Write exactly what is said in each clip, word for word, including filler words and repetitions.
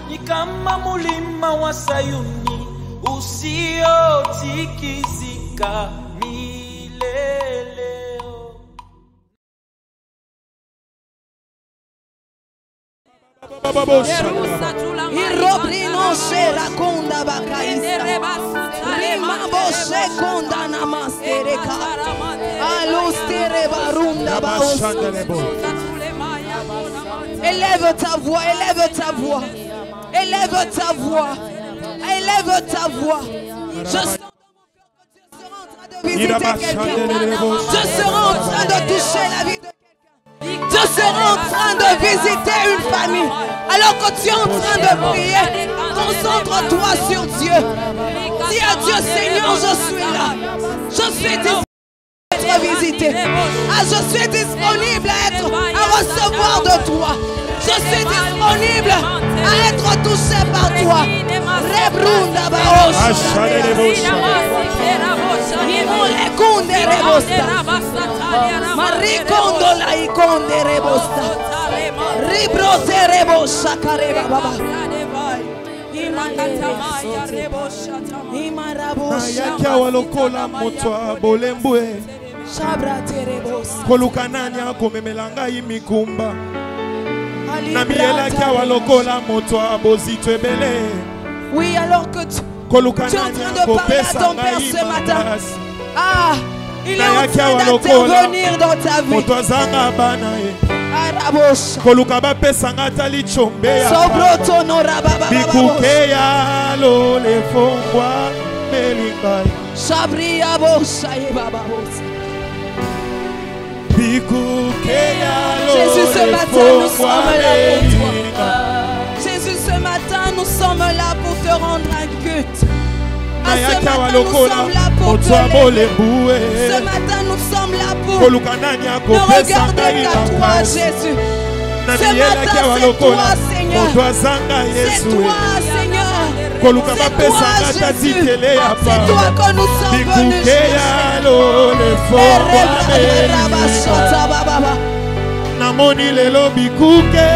ni kama mulima wa Sayuni usiotikisika milele. Irobrino shera konda bakaisa rimabo shekonda namastereka alustere barunda baos. Élève ta voix, élève ta voix, élève ta voix, élève ta voix. Je sens dans mon cœur que Dieu sera en train de visiter quelqu'un. Je serai en train de toucher la vie de quelqu'un. Je serai en train de visiter une famille. Alors que tu es en train de prier, concentre-toi sur Dieu. Dis à Dieu, Seigneur, je suis là. Je suis disponible à être visité. Ah, je suis disponible à, être, à recevoir de toi. Je suis disponible à être touché par toi. Rebrunda baos. Ikonde rebosta. Marikondo la ikonde rebosta. Ribrote rebosa kareba baba. Nayakia walokola motwa bolembwe. Kolukananya komemelanga imikumba. Namiela kia walokola motwa bozito ebele. Oui, alors que tu, tu es en train de parler à ton Père ce matin. Ah, il est en train d'intervenir dans ta vie. Kolukaba pesanga tali chombe ya Sobroto no rababa bikuke ya lo le fongwa melinga Sabri abo sai baba bikuke ya lo. Jésus, ce matin nous sommes là pour toi. Jésus, ce matin nous sommes là pour te rendre un culte. À ce matin nous sommes là pour te lever. Ce matin nous sommes là pour ne regarder qu'à toi, Jésus. Ce matin c'est toi, Seigneur. C'est toi, Seigneur. C'est toi, Jésus. C'est toi que nous sommes venus chercher. Namoni lelo bikuke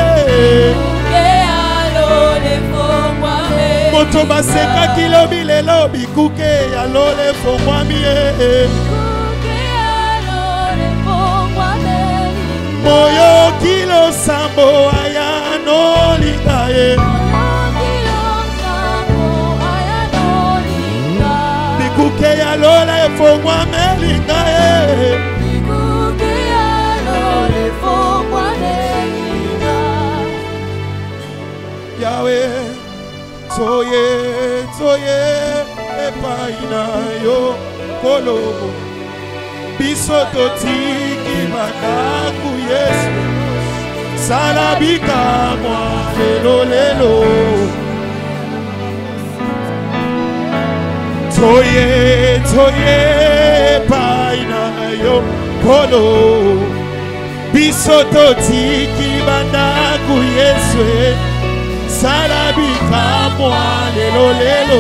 moto baseka kilobi lelo bikuke ya lole fongwami moyo kilo sambo aya no lingaye bikuke ya lole fongwami lingaye Yahweh, toye, toye, epaina yo, kolo, bisoto tiki manaku Yesu, salabika mwa lelo lelo. Toye, toye, epaina yo, kolo, bisoto tiki manaku Yesu, salabika mwa lelo lelo.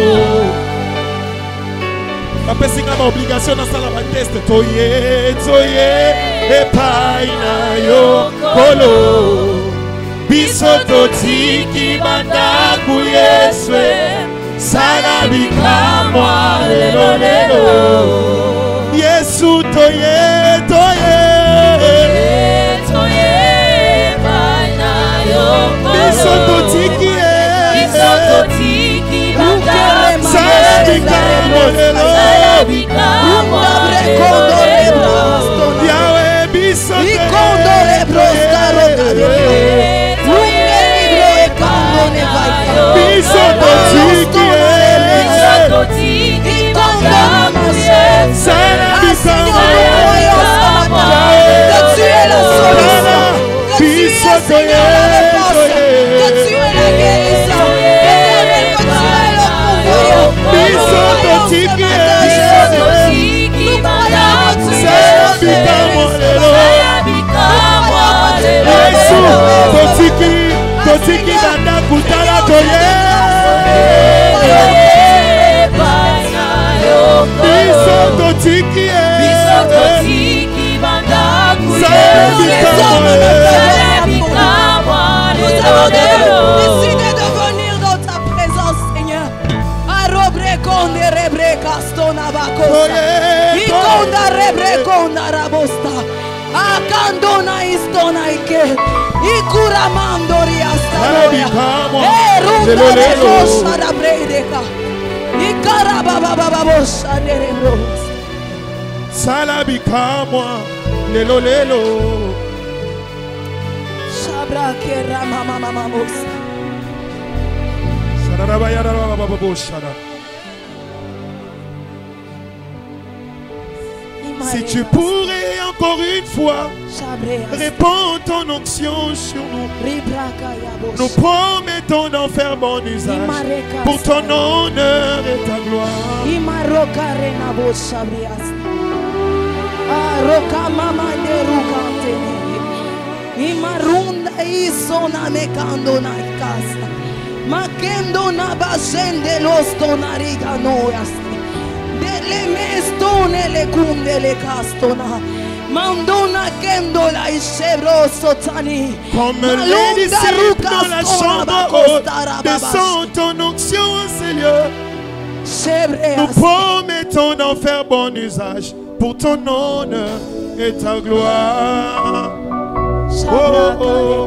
Bapesinga ma obligation na sala ba test. Toye toye epaina yo kolo bisoto tiki bandaku Yesu salabika mwa lelo lelo. Yesu toye toye toye epaina yo kolo bisoto tiki bisoto tiki bandaku salabika mwa lelo. Yahweh biso Totiki banda kutala toye biso totiki biso totiki banda kutala toye. Nous avons décidé de venir Ikamandoria Salabi Samoya. kamo. Eh, Runda Lelo lelo. Rebosa da Bredeka. Ikarababababosha Nerebo. Salabi kamo. Lelo lelo. Shabra Kera Mama Mama Mosa. Sararabaya rabababo shara. Si tu pourrais encore une fois répandre ton onction sur nous, nous promettons d'en faire bon usage pour ton honneur et ta gloire. Makendo na basende los tonariga noyas. Dele mestone le kunde le castona. Mandona kendo la ishebro sotani. Comme les disciples dans la chambre haute, descends ton onction, Seigneur. Nous promettons d'en faire bon usage pour ton honneur et ta gloire. Oh, oh.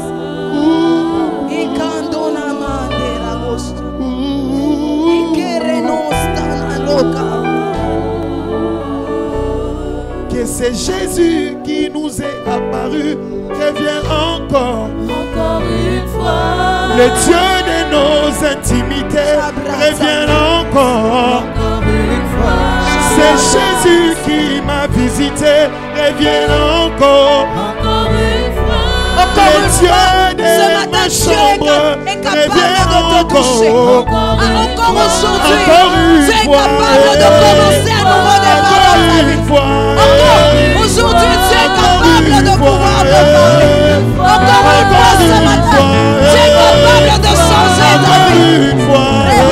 Que c'est Jésus qui nous est apparu, revienne encore, encore une fois. Le Dieu de nos intimités, revienne encore, encore une fois. C'est Jésus qui m'a visité, revienne encore, encore une fois. Le Dieu de ma chambre, revienne encore, encore aujourd'hui. encore une Tu es fois, capable de commencer à nouveau encore démarrer. une fois. Aujourd'hui, tu es capable de pouvoir te parler. Encore une fois ce matin, tu es capable de changer ta vie. Encore une fois,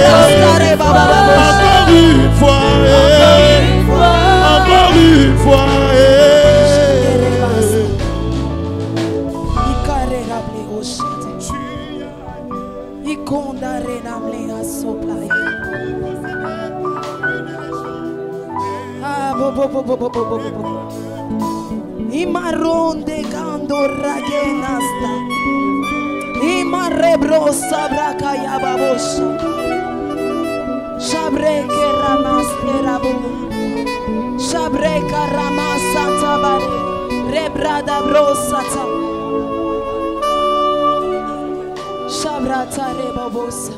encore une fois, encore une fois. Imarron de Gando Ragenasta Imarrebro Sabraka Yababosha Shabreke Ramas Erabu Shabreka Ramas Satabare Rebrada Brosata Shabrata Rebabosa.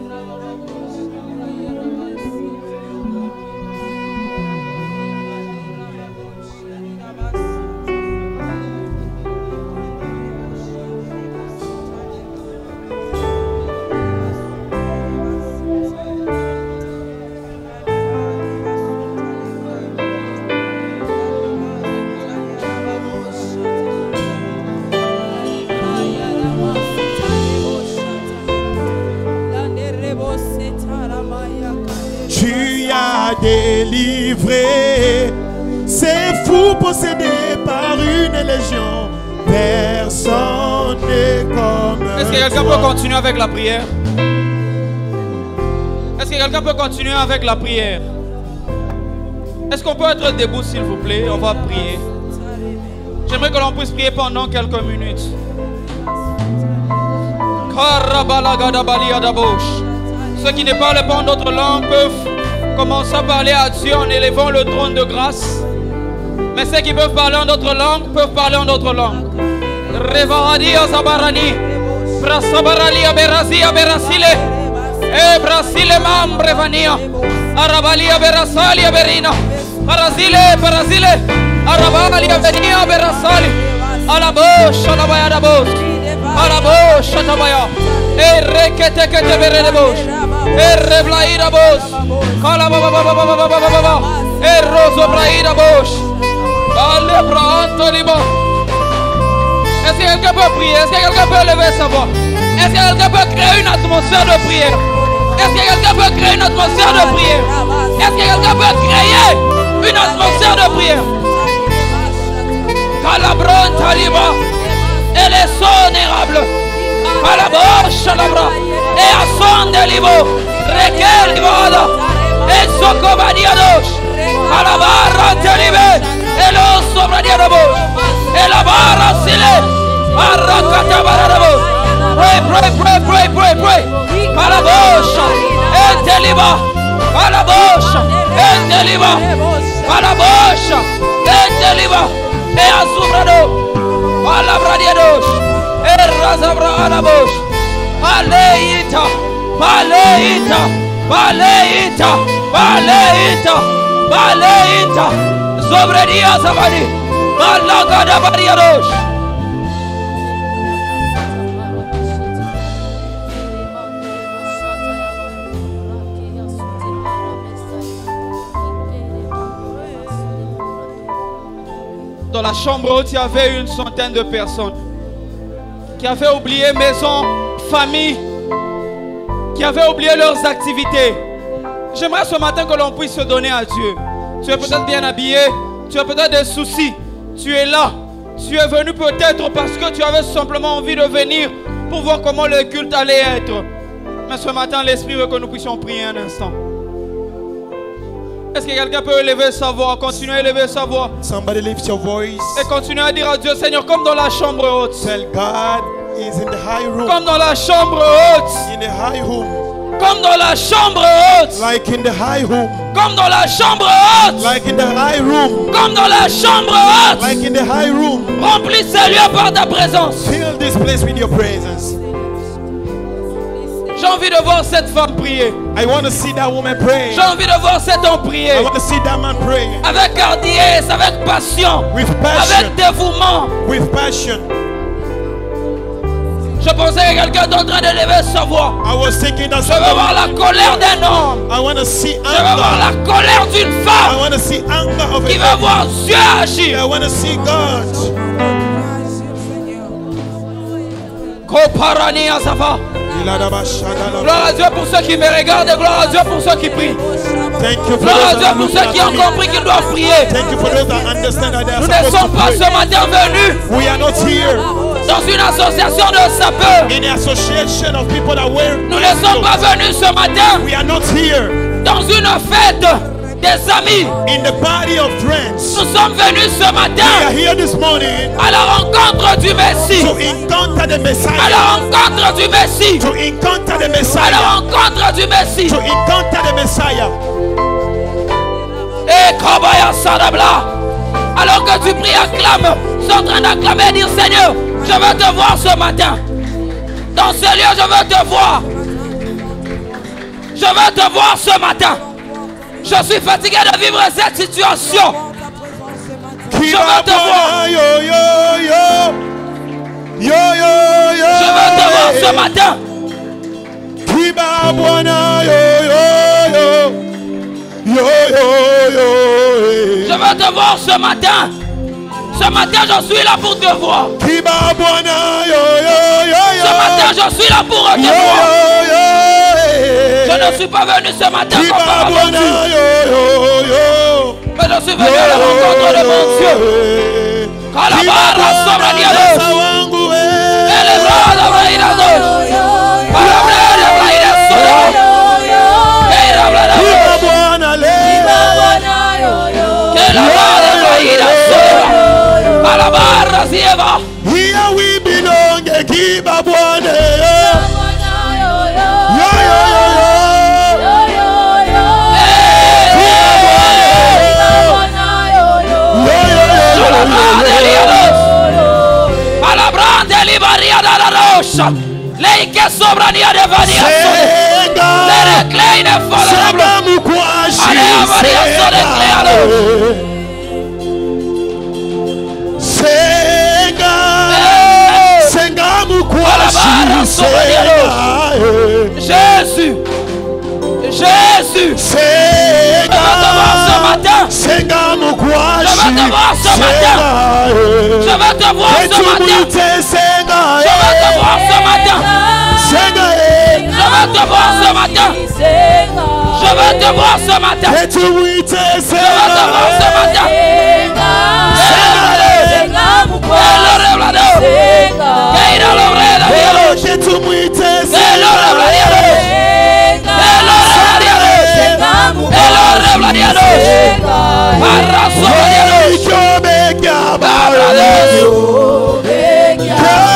Délivré, c'est fou possédé par une légion. Personne n'est comme. Est-ce que quelqu'un peut continuer avec la prière? Est-ce que quelqu'un peut continuer avec la prière? Est-ce qu'on peut être debout s'il vous plaît? On va prier. J'aimerais que l'on puisse prier pendant quelques minutes. Ceux qui ne parlent pas en d'autres langues peuvent commencer à parler à Dieu en élevant le trône de grâce. Mais ceux qui peuvent parler en d'autres langues peuvent parler en d'autres langues. Revaradia Zabarani, Brasabaralia Berazia Berasile, E Brasile Mambrevania, Arabalia Berasalia Berina, Parasile, Parasile, Arabalia Venia Berasali, Alabos, Alabaya Dabos, Alabos, Atabaya, E Rekete Kete Beredebos. Er Blaira Bosch, Calababa, Er Roso Blaira Bosch, Alle Branto Libo. Est-ce que quelqu'un peut prier? Est-ce que quelqu'un peut lever sa voix? Est-ce que quelqu'un peut créer une atmosphère de prière? Est-ce que quelqu'un peut créer une atmosphère de prière? Est-ce que quelqu'un peut créer une atmosphère de prière? Calabron Taliba, elle est sonérable. Calaboche Calabra. E a son de libo, requer libada, e socobadiados, a la barra te libe, e los sobradiados, e la barra sile, Pray, pray, pray, pray, pray, pray. Palabosha, et deliver. Palabosha, et deliver. Palabosha, et deliver. Et azubrado. Palabradiados. Et razabra alabosh. Paleita, paleita, paleita, paleita, paleita. Zobredia zabadi. Malagada bariados. Dans la chambre haute, il y avait une centaine de personnes qui avaient oublié maison, famille, qui avaient oublié leurs activités. J'aimerais ce matin que l'on puisse se donner à Dieu. Tu es peut-être bien habillé, tu as peut-être des soucis, tu es là. Tu es venu peut-être parce que tu avais simplement envie de venir pour voir comment le culte allait être. Mais ce matin, l'Esprit veut que nous puissions prier un instant. Est-ce que quelqu'un peut élever sa voix, continuer à élever sa voix? Somebody lift your voice. Et continuer à dire à Dieu, Seigneur, comme dans la chambre haute. Tell God is in the high room. Comme dans la chambre haute. In the high room. Comme dans la chambre haute. Like in the high room. Comme dans la chambre haute. Like in the high room. Comme dans la chambre haute. Like in the high room. Remplis ces lieux par ta présence. Fill this place with your presence. J'ai envie de voir cette femme prier. I want to see that woman pray. J'ai envie de voir cet homme prier. I want to see that man pray. Avec hardiesse, avec passion. With passion. Avec dévouement. With passion. Je pensais que quelqu'un est en train d'élever sa voix. I was thinking that Je veux voir la colère d'un homme. I want to see anger. Je veux voir la colère d'une I femme want to see anger of qui a veut voir Dieu agir. I want to see God. Koparani Asafa. Gloire à Dieu pour ceux qui me regardent et gloire à Dieu pour ceux qui prient. Thank you for Gloire à those Dieu that pour ceux qui ont compris qu'ils doivent prier. Thank you for those that understand that they are Nous ne supposed sommes to pas pray. ce matin venus We are not here dans une association de sapeurs. in an association of people that wear Nous ne sommes pas venus ce matin We are not here dans une fête des amis. in the body of friends. Nous sommes venus ce We are matin here this morning à la rencontre du Messie. to encounter the À Messiah. la rencontre du Messie. To encounter the À la Messiah. rencontre du Messie. To encounter the Messiah. Et Kabaya Sadabla. Alors que tu pries, acclame. Tu es en train d'acclamer et dire Seigneur, je veux te voir ce matin. Dans ce lieu, je veux te voir. Je veux te voir ce matin. Je suis fatigué de vivre cette situation. Je veux te voir. Yo, yo, yo. Yo, yo, yo. Je veux te voir ce matin. Kiba Bwana, yo, yo, yo. Yo, yo, yo. Je veux te voir ce matin. Ce matin, je suis là pour te voir. Kiba Bwana, yo, yo, yo, yo. Ce matin, je suis là pour te Yo, voir. yo, yo. Je ne suis pas venu ce matin comme Kiba par Bwana, aventure, yo, yo, yo. mais je suis venu à la rencontre de mon Dieu. Kalabara sobre Dios. Elebrada brairados. Palabra brairados. Keira brairados. Kelabara brairados. Palabra sieva. Here we belong, Kiba Bwana. Yo, yo, yo, yo. Palabra de libaria de la rocha. Lei que sobrania de vania. Senga. Le kleine Senga falabra. mukwashi. Alea varia sole klealo. Senga. Senga mukwashi. Palabra Senga. Jésus. Jésus. Senga. Je veux te voir ce matin. Senga mukwashi. Je veux te voir ce matin. Je veux te voir ce matin. Senga. Je veux te voir ce matin. Senga. Je veux te voir ce matin. Je veux te voir ce matin. Je veux te voir ce matin. Senga.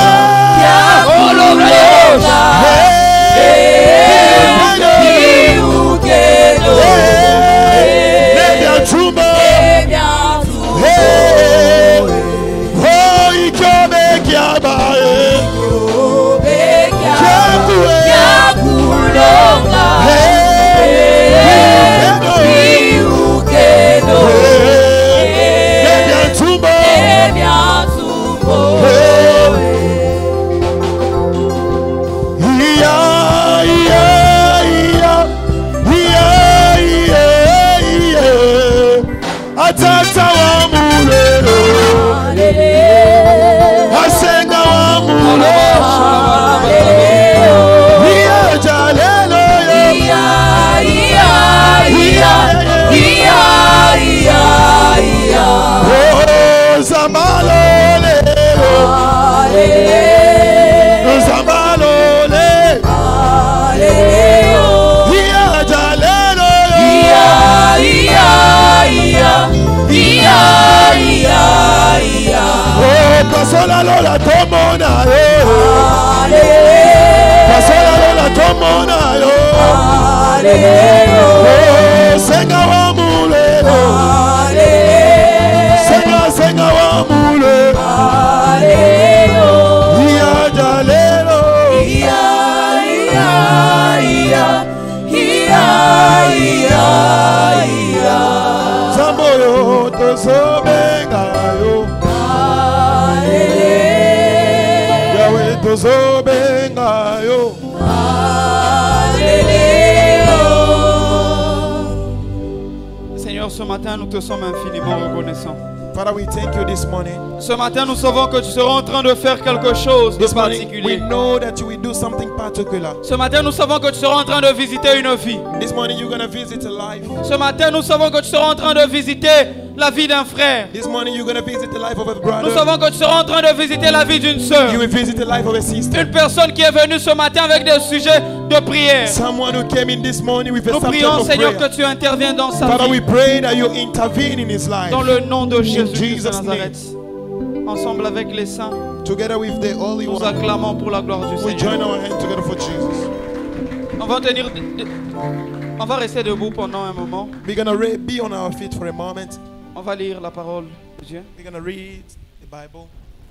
Pasola lola tomona yo. Pasola lola tomona yo. Senga wa mule. Senga senga wa mule. Iya jalelo. Iya iya iya iya iya iya. Sambo yo tosobenga yo. Seigneur, ce matin, nous te sommes infiniment reconnaissants. Father, we thank you this morning. Ce matin, nous savons que tu seras en train de faire quelque chose de This morning, we particulier. know that you will do something particular. Ce matin, nous savons que tu seras en train de visiter une vie. This morning, you're going to visit a life. Ce matin, nous savons que tu seras en train de visiter la vie d'un frère. This morning, you're going to visit the life of a Nous brother. savons que tu seras en train de visiter la vie d'une sœur. You will visit the life of a sister. Une personne qui est venue ce matin avec des sujets de prière. Someone who came in this morning with a Nous subject prions, of Seigneur, prayer. que tu interviennes dans sa Father, we vie. pray that you intervene in his life. Dans le nom de Jésus de Jesus' Nazareth. Ensemble avec les saints, Together with the Holy nous One, acclamons pour la gloire du we join Seigneur. our hands together for Jesus. On va tenir, on va rester debout pendant un moment. We're going to be on our feet for a moment. On va lire la parole de Dieu. We're going to read the Bible.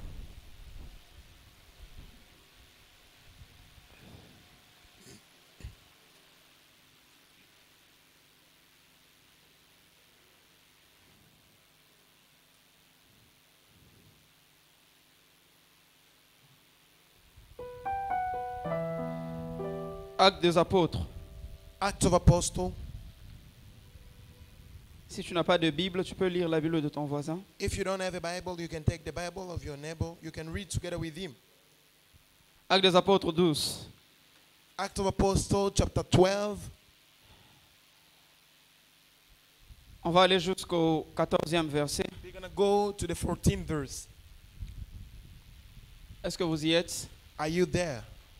Actes des apôtres. Acts of Apostles. Si tu n'as pas de Bible, tu peux lire la Bible de ton voisin. If you don't have a Bible, you can take the Bible of your neighbor. You can read together with him. Actes des apôtres douze. Acts of Apostles, chapter twelve. On va aller jusqu'au quatorzième verset. We're going to go to the fourteenth verse. Est-ce que vous y êtes? Are you there?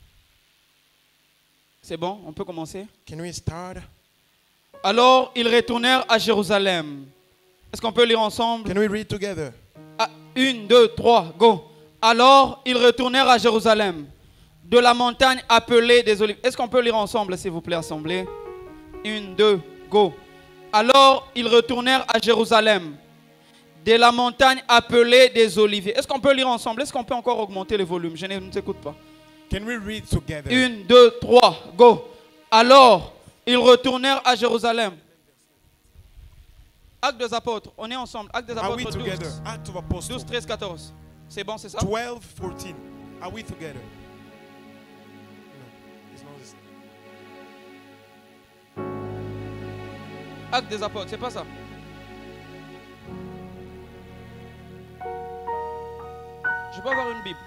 C'est bon, on peut commencer? Can we start? Alors, ils retournèrent à Jérusalem. Est-ce qu'on peut lire ensemble? Can we read together? Ah, une, deux, trois, go. Alors, ils retournèrent à Jérusalem, de la montagne appelée des Oliviers. Est-ce qu'on peut lire ensemble, s'il vous plaît, assemblée? Une, deux, go. Alors, ils retournèrent à Jérusalem, de la montagne appelée des Oliviers. Est-ce qu'on peut lire ensemble? Est-ce qu'on peut encore augmenter le volume? Je ne vous écoute pas. Can we read together? Une, deux, trois, go. Alors, ils retournèrent à Jérusalem. Actes des apôtres, on est ensemble. Actes des Are we apôtres together? douze, Acts of Apostles. douze, treize, quatorze. C'est bon, c'est ça? twelve, fourteen. Are we together? No, it's not the same. Actes des apôtres, c'est pas ça. Je peux avoir une Bible.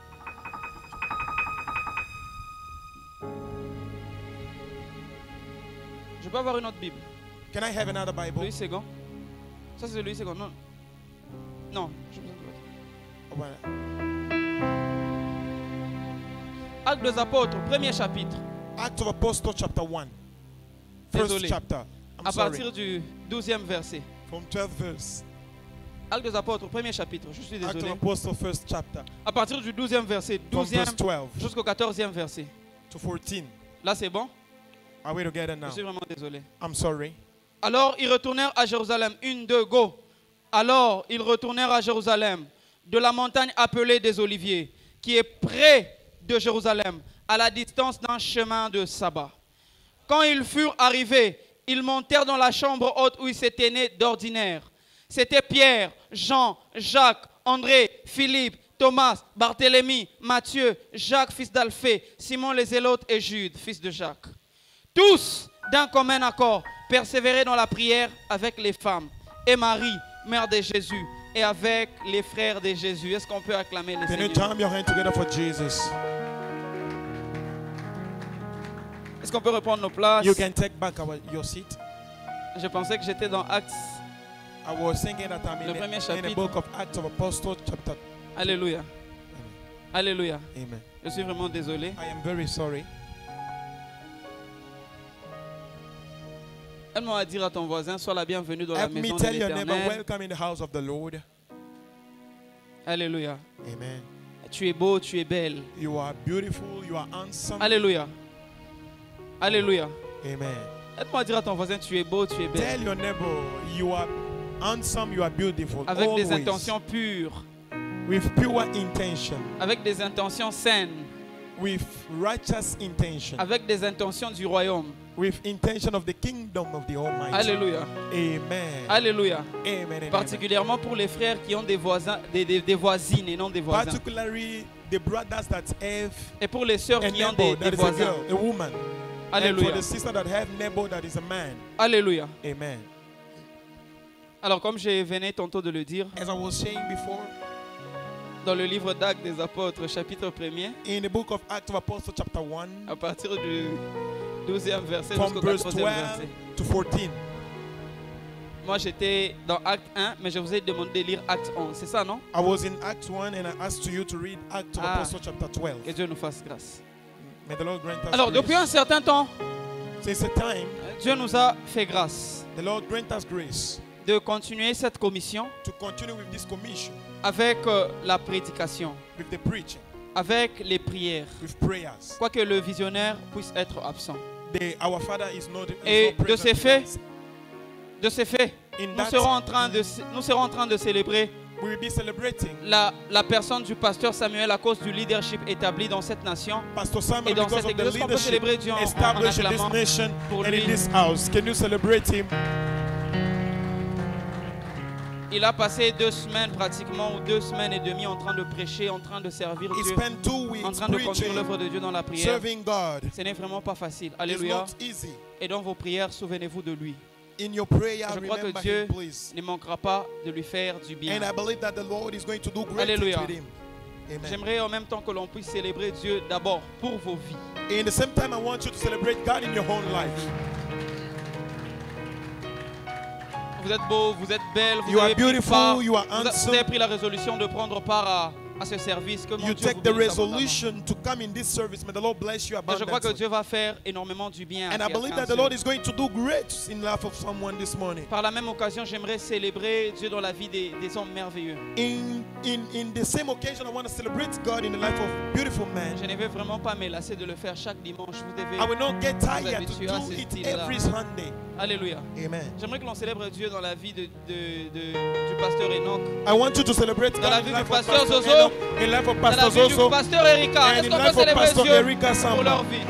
Je peux avoir une autre Bible. Can I have another Bible? Louis Second. Ça c'est Louis Second. Non. Non. Je besoin de l'autre. Oh, voilà. Actes des apôtres, premier chapitre. Acts of Apostles, chapter one. First Désolé. chapter. I'm À sorry. partir du douzième verset. From twelfth verse. Actes des Apôtres, premier chapitre. Je suis Acts of désolé. Apostles, first chapter, À partir du douzième verset, from douzième verse twelve jusqu'au quatorzième verset. to fourteen. Là, c'est bon? Are we together Je now? suis vraiment désolé. I'm sorry. Alors ils retournèrent à Jérusalem. Une, deux, go. Alors ils retournèrent à Jérusalem, de la montagne appelée des Oliviers, qui est près de Jérusalem, à la distance d'un chemin de sabbat. Quand ils furent arrivés, ils montèrent dans la chambre haute où ils s'étaient nés d'ordinaire. C'était Pierre, Jean, Jacques, André, Philippe, Thomas, Barthélemy, Matthieu, Jacques, fils d'Alphée, Simon les Zélotes et Jude, fils de Jacques. Tous, d'un commun accord, persévéraient dans la prière avec les femmes et Marie, mère de Jésus, et avec les frères de Jésus. Est-ce qu'on peut acclamer les Can you Seigneurs? jam your hand together for Jesus? Est-ce qu'on peut reprendre nos places? You can take back our, your seat. Je pensais que j'étais dans Actes. I was thinking that I'm Le in premier the, in the chapitre. book of Acts of Apostles, chapter. Alléluia. Alléluia. Amen. Je suis vraiment désolé. I am very sorry. Aide-moi à dire à ton voisin, sois la bienvenue dans la Help me maison de tell your neighbor, l'Éternel. welcome in the house of the Lord. Alléluia. Amen. Tu es beau, tu es belle. You are beautiful, you are handsome. Alléluia. Alléluia. Amen. Aide-moi à dire à ton voisin, tu es beau, tu es belle. Tell your neighbor, you are handsome, you are beautiful. Avec always. des intentions pures. With pure intention. Avec des intentions saines. With righteous intention. Avec des intentions du royaume. With intention of the kingdom of the Almighty. Alléluia. Amen. Alléluia. Amen. and Particulièrement pour les frères qui ont des voisins, des, des, des voisines et non des amen. voisins. Particularly the brothers that have Et pour les sœurs a qui ont des, neighbor des that is a voisins. girl, a woman. And for Alléluia. the sister that have neighbor that is a man. Alléluia. Amen. Alors comme je venais tantôt de le dire, As I was saying before, dans le livre d'Actes des Apôtres, chapitre premier, in the book of Acts of Apostles, chapter one, à partir du douzième verset from jusqu'au verse quatorzième twelve verset. to fourteen. Moi j'étais dans Acte un, mais je vous ai demandé de lire Acte onze. C'est ça, non? I was in Acts one and I asked you to read Acts of Ah. Apostles, chapter twelve. Que Dieu nous fasse grâce. May the Lord grant us Alors grace. depuis un certain temps, Since a time, Dieu nous a fait grâce the Lord grant us grace de continuer cette commission to continue with this commission, avec euh, la prédication, with the preaching, avec les prières, with prayers. quoique le visionnaire puisse être absent. The, our Father is not, is Et not de present ces with faits, us. De ce fait, In nous that, serons en train de, nous serons en train de célébrer we will be celebrating la, la personne du pasteur Samuel à cause du leadership établi dans cette nation. Pastor Et Samuel dans because cette of the église, qu'on peut leadership célébrer Dieu en, en, en established in this acclamant nation pour and in lui. this house. Can you celebrate him? Il a passé deux semaines pratiquement, ou deux semaines et demie en train de prêcher, en train de servir He Dieu, spent two en weeks train de conduire preaching, l'œuvre de Dieu dans la prière. serving God. Ce n'est vraiment pas facile. It's Alléluia. not easy. Et dans vos prières, souvenez-vous de lui. In your prayer, Je crois que remember Dieu him, please. ne manquera pas de lui faire du bien. And I believe that the Lord is going to do great Alléluia. things with him. Amen. J'aimerais en même temps que l'on puisse célébrer Dieu d'abord pour vos vies. In the same time, I want you to celebrate God in your own life. Vous êtes beau, vous êtes belle, vous You are avez pris beautiful, part, you are vous a- vous handsome. avez pris la résolution de prendre part à, à ce service. Que mon You Dieu take vous the bénisse abondamment. resolution to come in this service. May the Lord bless you Et je crois que abundantly. Dieu va faire énormément du bien à And I believe quelqu'un that the sur- Lord is going to do great in the life of someone this morning. Par la même occasion, j'aimerais célébrer Dieu dans la vie des, des hommes merveilleux. In, in, in the same occasion, I want to celebrate God in the life of beautiful man. Je ne vais vraiment pas me lasser de le faire chaque dimanche. Vous devez. I will not get tired to habituer à do ce it style-là. every Sunday. Alléluia. Amen. J'aimerais que l'on célèbre Dieu dans la vie de, de- de- du pasteur Enoch, I want you to celebrate Dans la God vie in the du life of pasteur Pastor Zozo. Enoch, in the life of dans la Pastor vie du Zozo, pasteur Erika. and Est-ce in qu'on the peut life of célébrer Pastor Dieu Erika pour Samba. leur vie?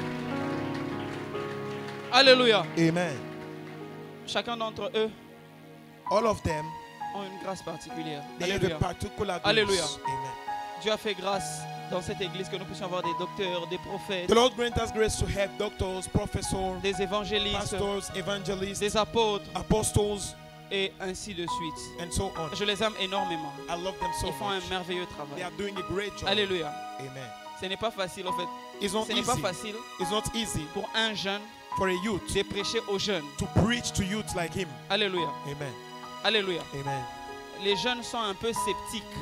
Alléluia. Amen. Chacun d'entre eux All of them, ont une grâce particulière. they have Alléluia. a particular grace. Alléluia. Amen. Dieu a fait grâce dans cette église que nous puissions avoir des docteurs, des prophètes, The Lord grant us grace to have doctors, professors, des évangélistes, pastors, evangelists, des apôtres apostles, et ainsi de suite. and so on. Je les aime énormément. I love them so Ils font much. un merveilleux They travail. are doing a great job. Alléluia. Amen. Ce n'est pas facile en fait. It's not Ce n'est pas easy. facile It's not easy pour un jeune for a youth de prêcher aux jeunes. to preach to youths like him. Alléluia. Amen. Alléluia. Amen. Les jeunes sont un peu sceptiques.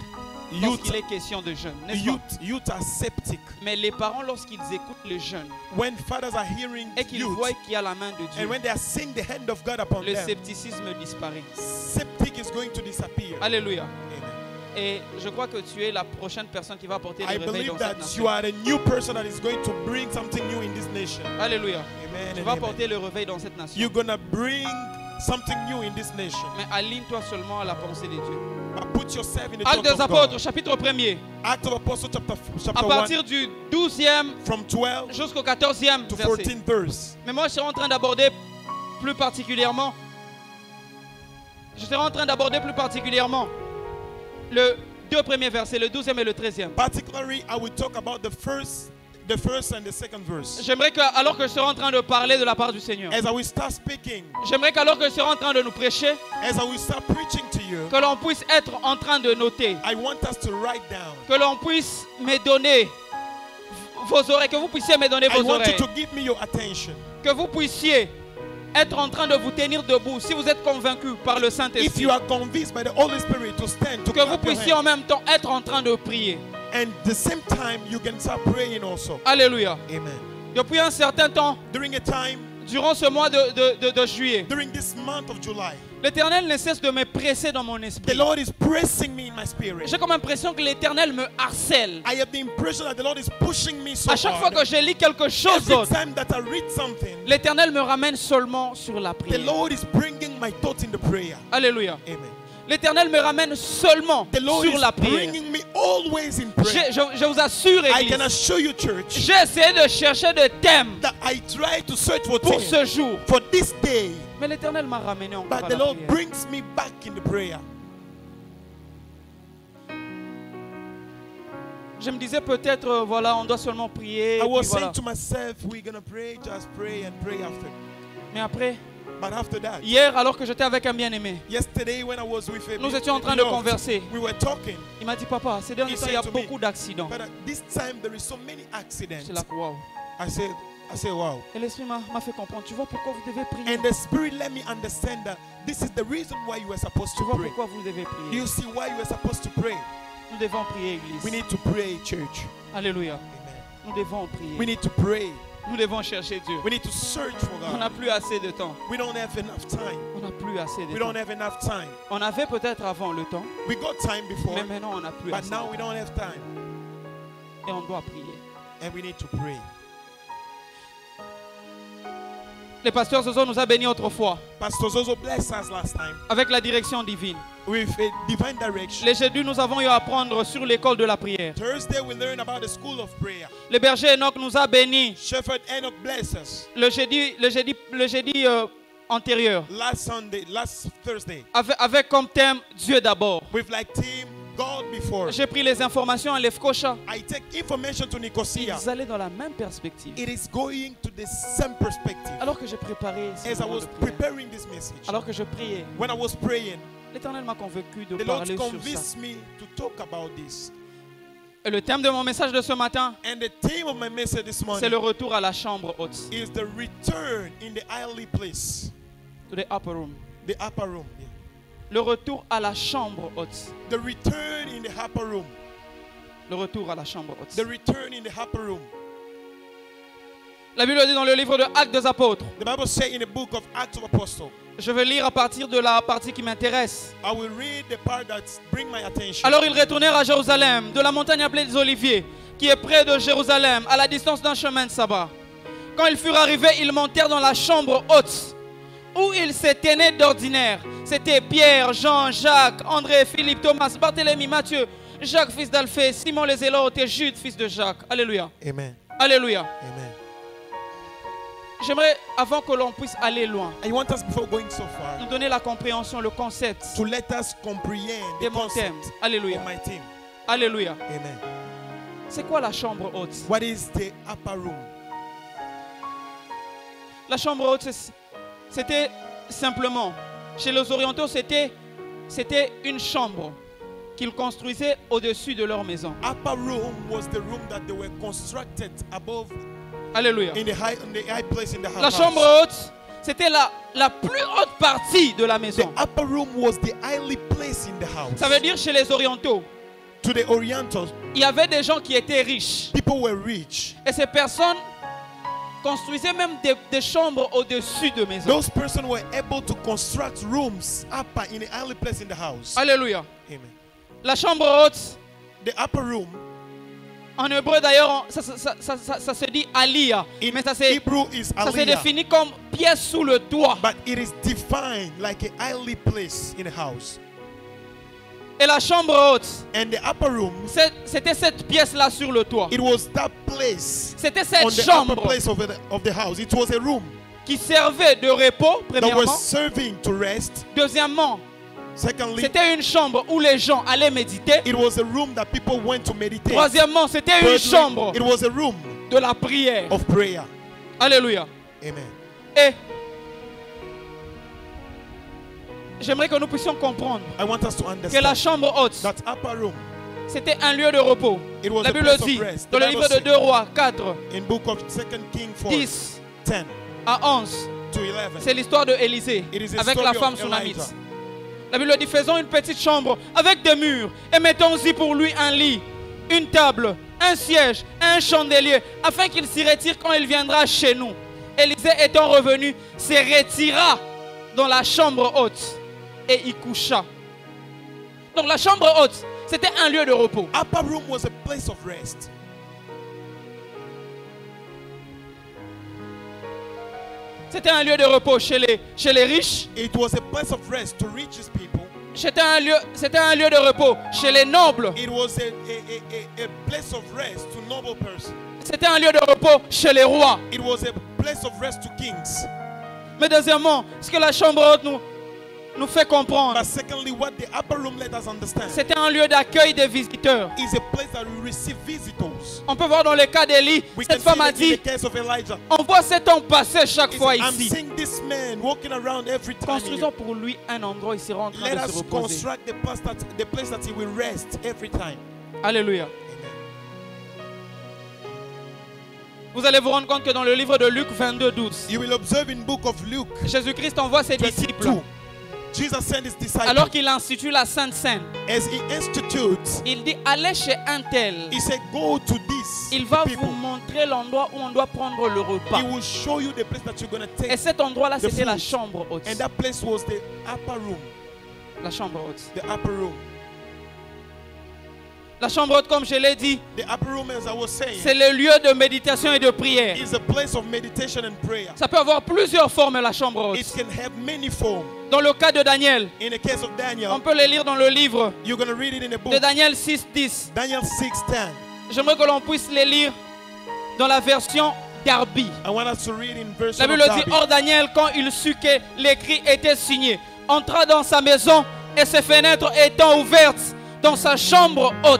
Youth, lorsqu'il est question de jeûne, n'est-ce pas? youth, youth are sceptic. Mais les parents, lorsqu'ils écoutent le jeûne When fathers are hearing et qu'ils youth, voient qu'il y a la main de and Dieu, when they are seeing the hand of God upon le them, scepticisme disparaît. sceptic is going to disappear. Alléluia. Amen. Et je crois que tu es la prochaine personne qui va apporter I le réveil believe dans cette that nation. you are the new person that is going to bring something new in this nation. Alléluia. Amen. Tu and vas amen. apporter le réveil dans cette nation. You're gonna bring something new in this nation. Mais aligne-toi seulement à la pensée de Dieu. But put yourself in the Actes thought des of Apôtres, God. chapitre premier, Acts of Apostles chapter, à chapter one, partir du douzième from twelve jusqu'au quatorzième to verset. fourteenth verse. Mais moi, je serai en train d'aborder plus particulièrement, je serai en train d'aborder plus particulièrement le deux premiers versets, le douzième et le treizième. Particularly, I will talk about the first, the first and the second verse. J'aimerais que, alors que je serai en train de parler de la part du Seigneur, As I will start speaking, j'aimerais qu'alors que je serai en train de nous prêcher, as I will start preaching to you, que l'on puisse être en train de noter, I want us to write down. que l'on puisse me donner vos oreilles, que vous puissiez me donner I vos want you oreilles, to give me your attention. que vous puissiez être en train de vous tenir debout si vous êtes convaincu par le If Saint-Esprit, you are convinced by the Holy Spirit to stand, to que vous clap your puissiez en hands, même temps être en train de prier. and the same time you can start praying also. Alléluia. Amen. Depuis un certain temps, During a time, durant ce mois de, de- de- de juillet, during this month of July, l'Éternel ne cesse de me presser dans mon the esprit. Lord is pressing me in my spirit. J'ai comme l'impression que l'Éternel me harcèle. I have the impression that the Lord is pushing me so À chaque fois hard. que je lis quelque chose Every d'autre, time that I read something, l'Éternel me ramène seulement sur la the prière. Lord is bringing my thoughts in the prayer. Alléluia. Amen. L'Éternel me ramène seulement The Lord sur is la prière. bringing me always in prayer. Je, je- je vous assure, I Église, can assure you, church, j'ai essayé de chercher des thèmes that I try to search for pour things ce jour. for this day, Mais l'Éternel m'a ramené encore but à the la Lord prière. brings me back in the prayer. Je me disais peut-être, euh, voilà, on doit seulement prier. I et was puis voilà. saying to myself, we're gonna pray, just pray and pray after. Mais après, But after that, hier, alors que j'étais avec un bien-aimé, yesterday when I was with a nous étions en train de beloved, converser. we were talking, Il m'a dit, papa, ces derniers He temps, il y a said to me, beaucoup d'accidents. but at this time there is so many accidents. J'étais là, waouh. I said, I said, wow. Et l'Esprit m'a m'a fait comprendre, tu vois pourquoi vous devez prier. And the Spirit let me understand that this is the reason why you are supposed Tu to vois pray. pourquoi vous devez Do prier. you see why you are supposed to pray? Nous devons prier, We Église. need to pray, church. Alléluia. Amen. Nous devons We prier. need to pray. Nous devons chercher Dieu. We need to search for On n'a God. plus assez de temps. We don't have enough time. On n'a plus assez We de don't temps. have enough time. On avait peut-être avant le temps, We got time before, mais maintenant on n'a plus but assez. now we don't have time. Et on doit prier. And we need to pray. Le pasteur Zozo nous a bénis autrefois Pastor Zozo blessed us last time avec la direction divine. with a divine direction. Les jeudis, nous avons eu à apprendre sur l'école de la prière. Thursday we learned about the school of prayer. Le berger Enoch nous a bénis Shepherd Enoch blessed us le jeudi, le jeudi, le jeudi euh, antérieur last Sunday, last Thursday, avec, avec comme thème Dieu d'abord. with like team God before. J'ai pris les informations à Lefkocha. I take information to Nicosia. Ils allaient dans la même perspective. It is going to the same perspective. Alors que j'ai préparé ce As I moment was de prière, preparing this message, alors que je priais, when I was praying, l'Éternel m'a convaincu de the Lord parler sur ça. convinced me to talk about this. Et le thème de mon message de ce matin, And the theme of my message this c'est morning le retour à la chambre haute, is the return in the highly place, to the upper room. the upper room. Yeah. Le retour à la chambre haute. The return in the upper room. Le retour à la chambre haute. The return in the upper room. La Bible dit dans le livre de Actes des Apôtres. The Bible says in the book of Acts of Apostles. Je vais lire à partir de la partie qui m'intéresse. I will read the part that bring my attention. Alors ils retournèrent à Jérusalem, de la montagne appelée des Oliviers, qui est près de Jérusalem, à la distance d'un chemin de sabbat. Quand ils furent arrivés, ils montèrent dans la chambre haute, où ils se tenaient d'ordinaire. C'était Pierre, Jean, Jacques, André, Philippe, Thomas, Barthélemy, Matthieu, Jacques, fils d'Alphée, Simon les Zélotes et Jude, fils de Jacques. Alléluia. Amen. Alléluia. Amen. J'aimerais, avant que l'on puisse aller loin, I want us, before going so far, nous donner la compréhension, le concept to let us comprehend de the mon thème. concept Alléluia. of my team. Alléluia. Amen. C'est quoi la chambre haute? What is the upper room? La chambre haute, c'est- c'était simplement, chez les orientaux, c'était, c'était une chambre qu'ils construisaient au-dessus de leur maison. Upper room was the room that they were constructed above Alléluia. in the high, in the high place in the La house. chambre haute, c'était la, la plus haute partie de la The maison. upper room was the highly place in the house. Ça veut dire chez les orientaux, to the Orientals, il y avait des gens qui étaient riches. people were rich. Et ces personnes construisaient même des, des chambres au-dessus de maisons. Those persons were able to construct rooms up in the early place in the house. Alléluia. Amen. La chambre haute, The upper room, en hébreu d'ailleurs, ça, ça, ça, ça, ça, ça se dit aliyah. in Mais ça c'est Hebrew is ça se aliyah, définit comme pièce sous le toit. but it is defined like a early place in a house. Et la chambre haute, And the upper room, c'est- c'était cette pièce-là sur le toit. it was that place C'était on cette the upper chambre place of the, of the house. It was a room qui servait de repos, that premièrement. was serving to rest. Deuxièmement, Secondly, c'était une chambre où les gens allaient méditer. it was a room that people went to meditate. Troisièmement, c'était une Thirdly, chambre it was a room de la prière. of prayer. Alléluia. Amen. Et j'aimerais que nous puissions comprendre I want us to que la understand chambre haute, that upper room, c'était un lieu de repos. it was La a Bible place dit of rest. dans The le Bible livre de says deux Rois quatre, in book of Second Kings four, dix ten à onze, to eleven, c'est l'histoire de Élisée it is a avec story la of femme Elijah. sunamite. La Bible dit faisons une petite chambre avec des murs et mettons-y pour lui un lit, une table, un siège, un chandelier, afin qu'il s'y retire quand il viendra chez nous. Élisée étant revenu, se retira dans la chambre haute et y coucha. Donc la chambre haute, c'était un lieu de repos. Upper room was a place of rest. C'était un lieu de repos chez les, chez les riches. It was a place of rest to richest people. C'était un lieu, c'était un lieu de repos chez les nobles. It was a, a, a, a place of rest to noble persons. C'était un lieu de repos chez les rois. It was a place of rest to kings. Mais deuxièmement, ce que la chambre haute nous, nous fait comprendre, But secondly, what the upper room let us understand c'était un lieu d'accueil des visiteurs. is a place that we receive visitors. On peut voir dans le cas d'Élie, We can cette see femme a that in dit, the case of Elijah. on voit cet homme passer chaque He fois said, I'm ici. seeing this man walking around every time. Construisons here. pour lui un endroit où il sera en train Let de se us reposer. construct the place, that, the place that he will rest every time. Alléluia. Amen. Vous allez vous rendre compte que dans le livre de Luc vingt-deux, douze, You will observe in book of Luke Jésus-Christ envoie ses disciples twenty-two, Jesus sent his disciples alors qu'il institue la Sainte Seine. as he institutes. Il dit, allez chez un tel. He said, go to this Il va people. vous montrer l'endroit où on doit prendre le repas. He will show you the place that you're going to Et take. cet endroit-là, the c'était la food. chambre haute. And that place was the upper room. La chambre haute. The upper room. La chambre haute, comme je l'ai dit, The upper room, as I was saying, c'est le lieu de méditation et de prière. is a place of meditation and prayer. Ça peut avoir plusieurs formes, la chambre It haute. can have many forms. Dans le cas de Daniel, In the case of on Daniel, peut les lire dans le livre you're going to read it in the book. de Daniel six, dix. Daniel six ten. J'aimerais que l'on puisse les lire dans la version Darby. I want us to read in verse La Bible dit, or Daniel, quand il sut que l'écrit était signé, entra dans sa maison et ses fenêtres étant ouvertes dans sa chambre haute.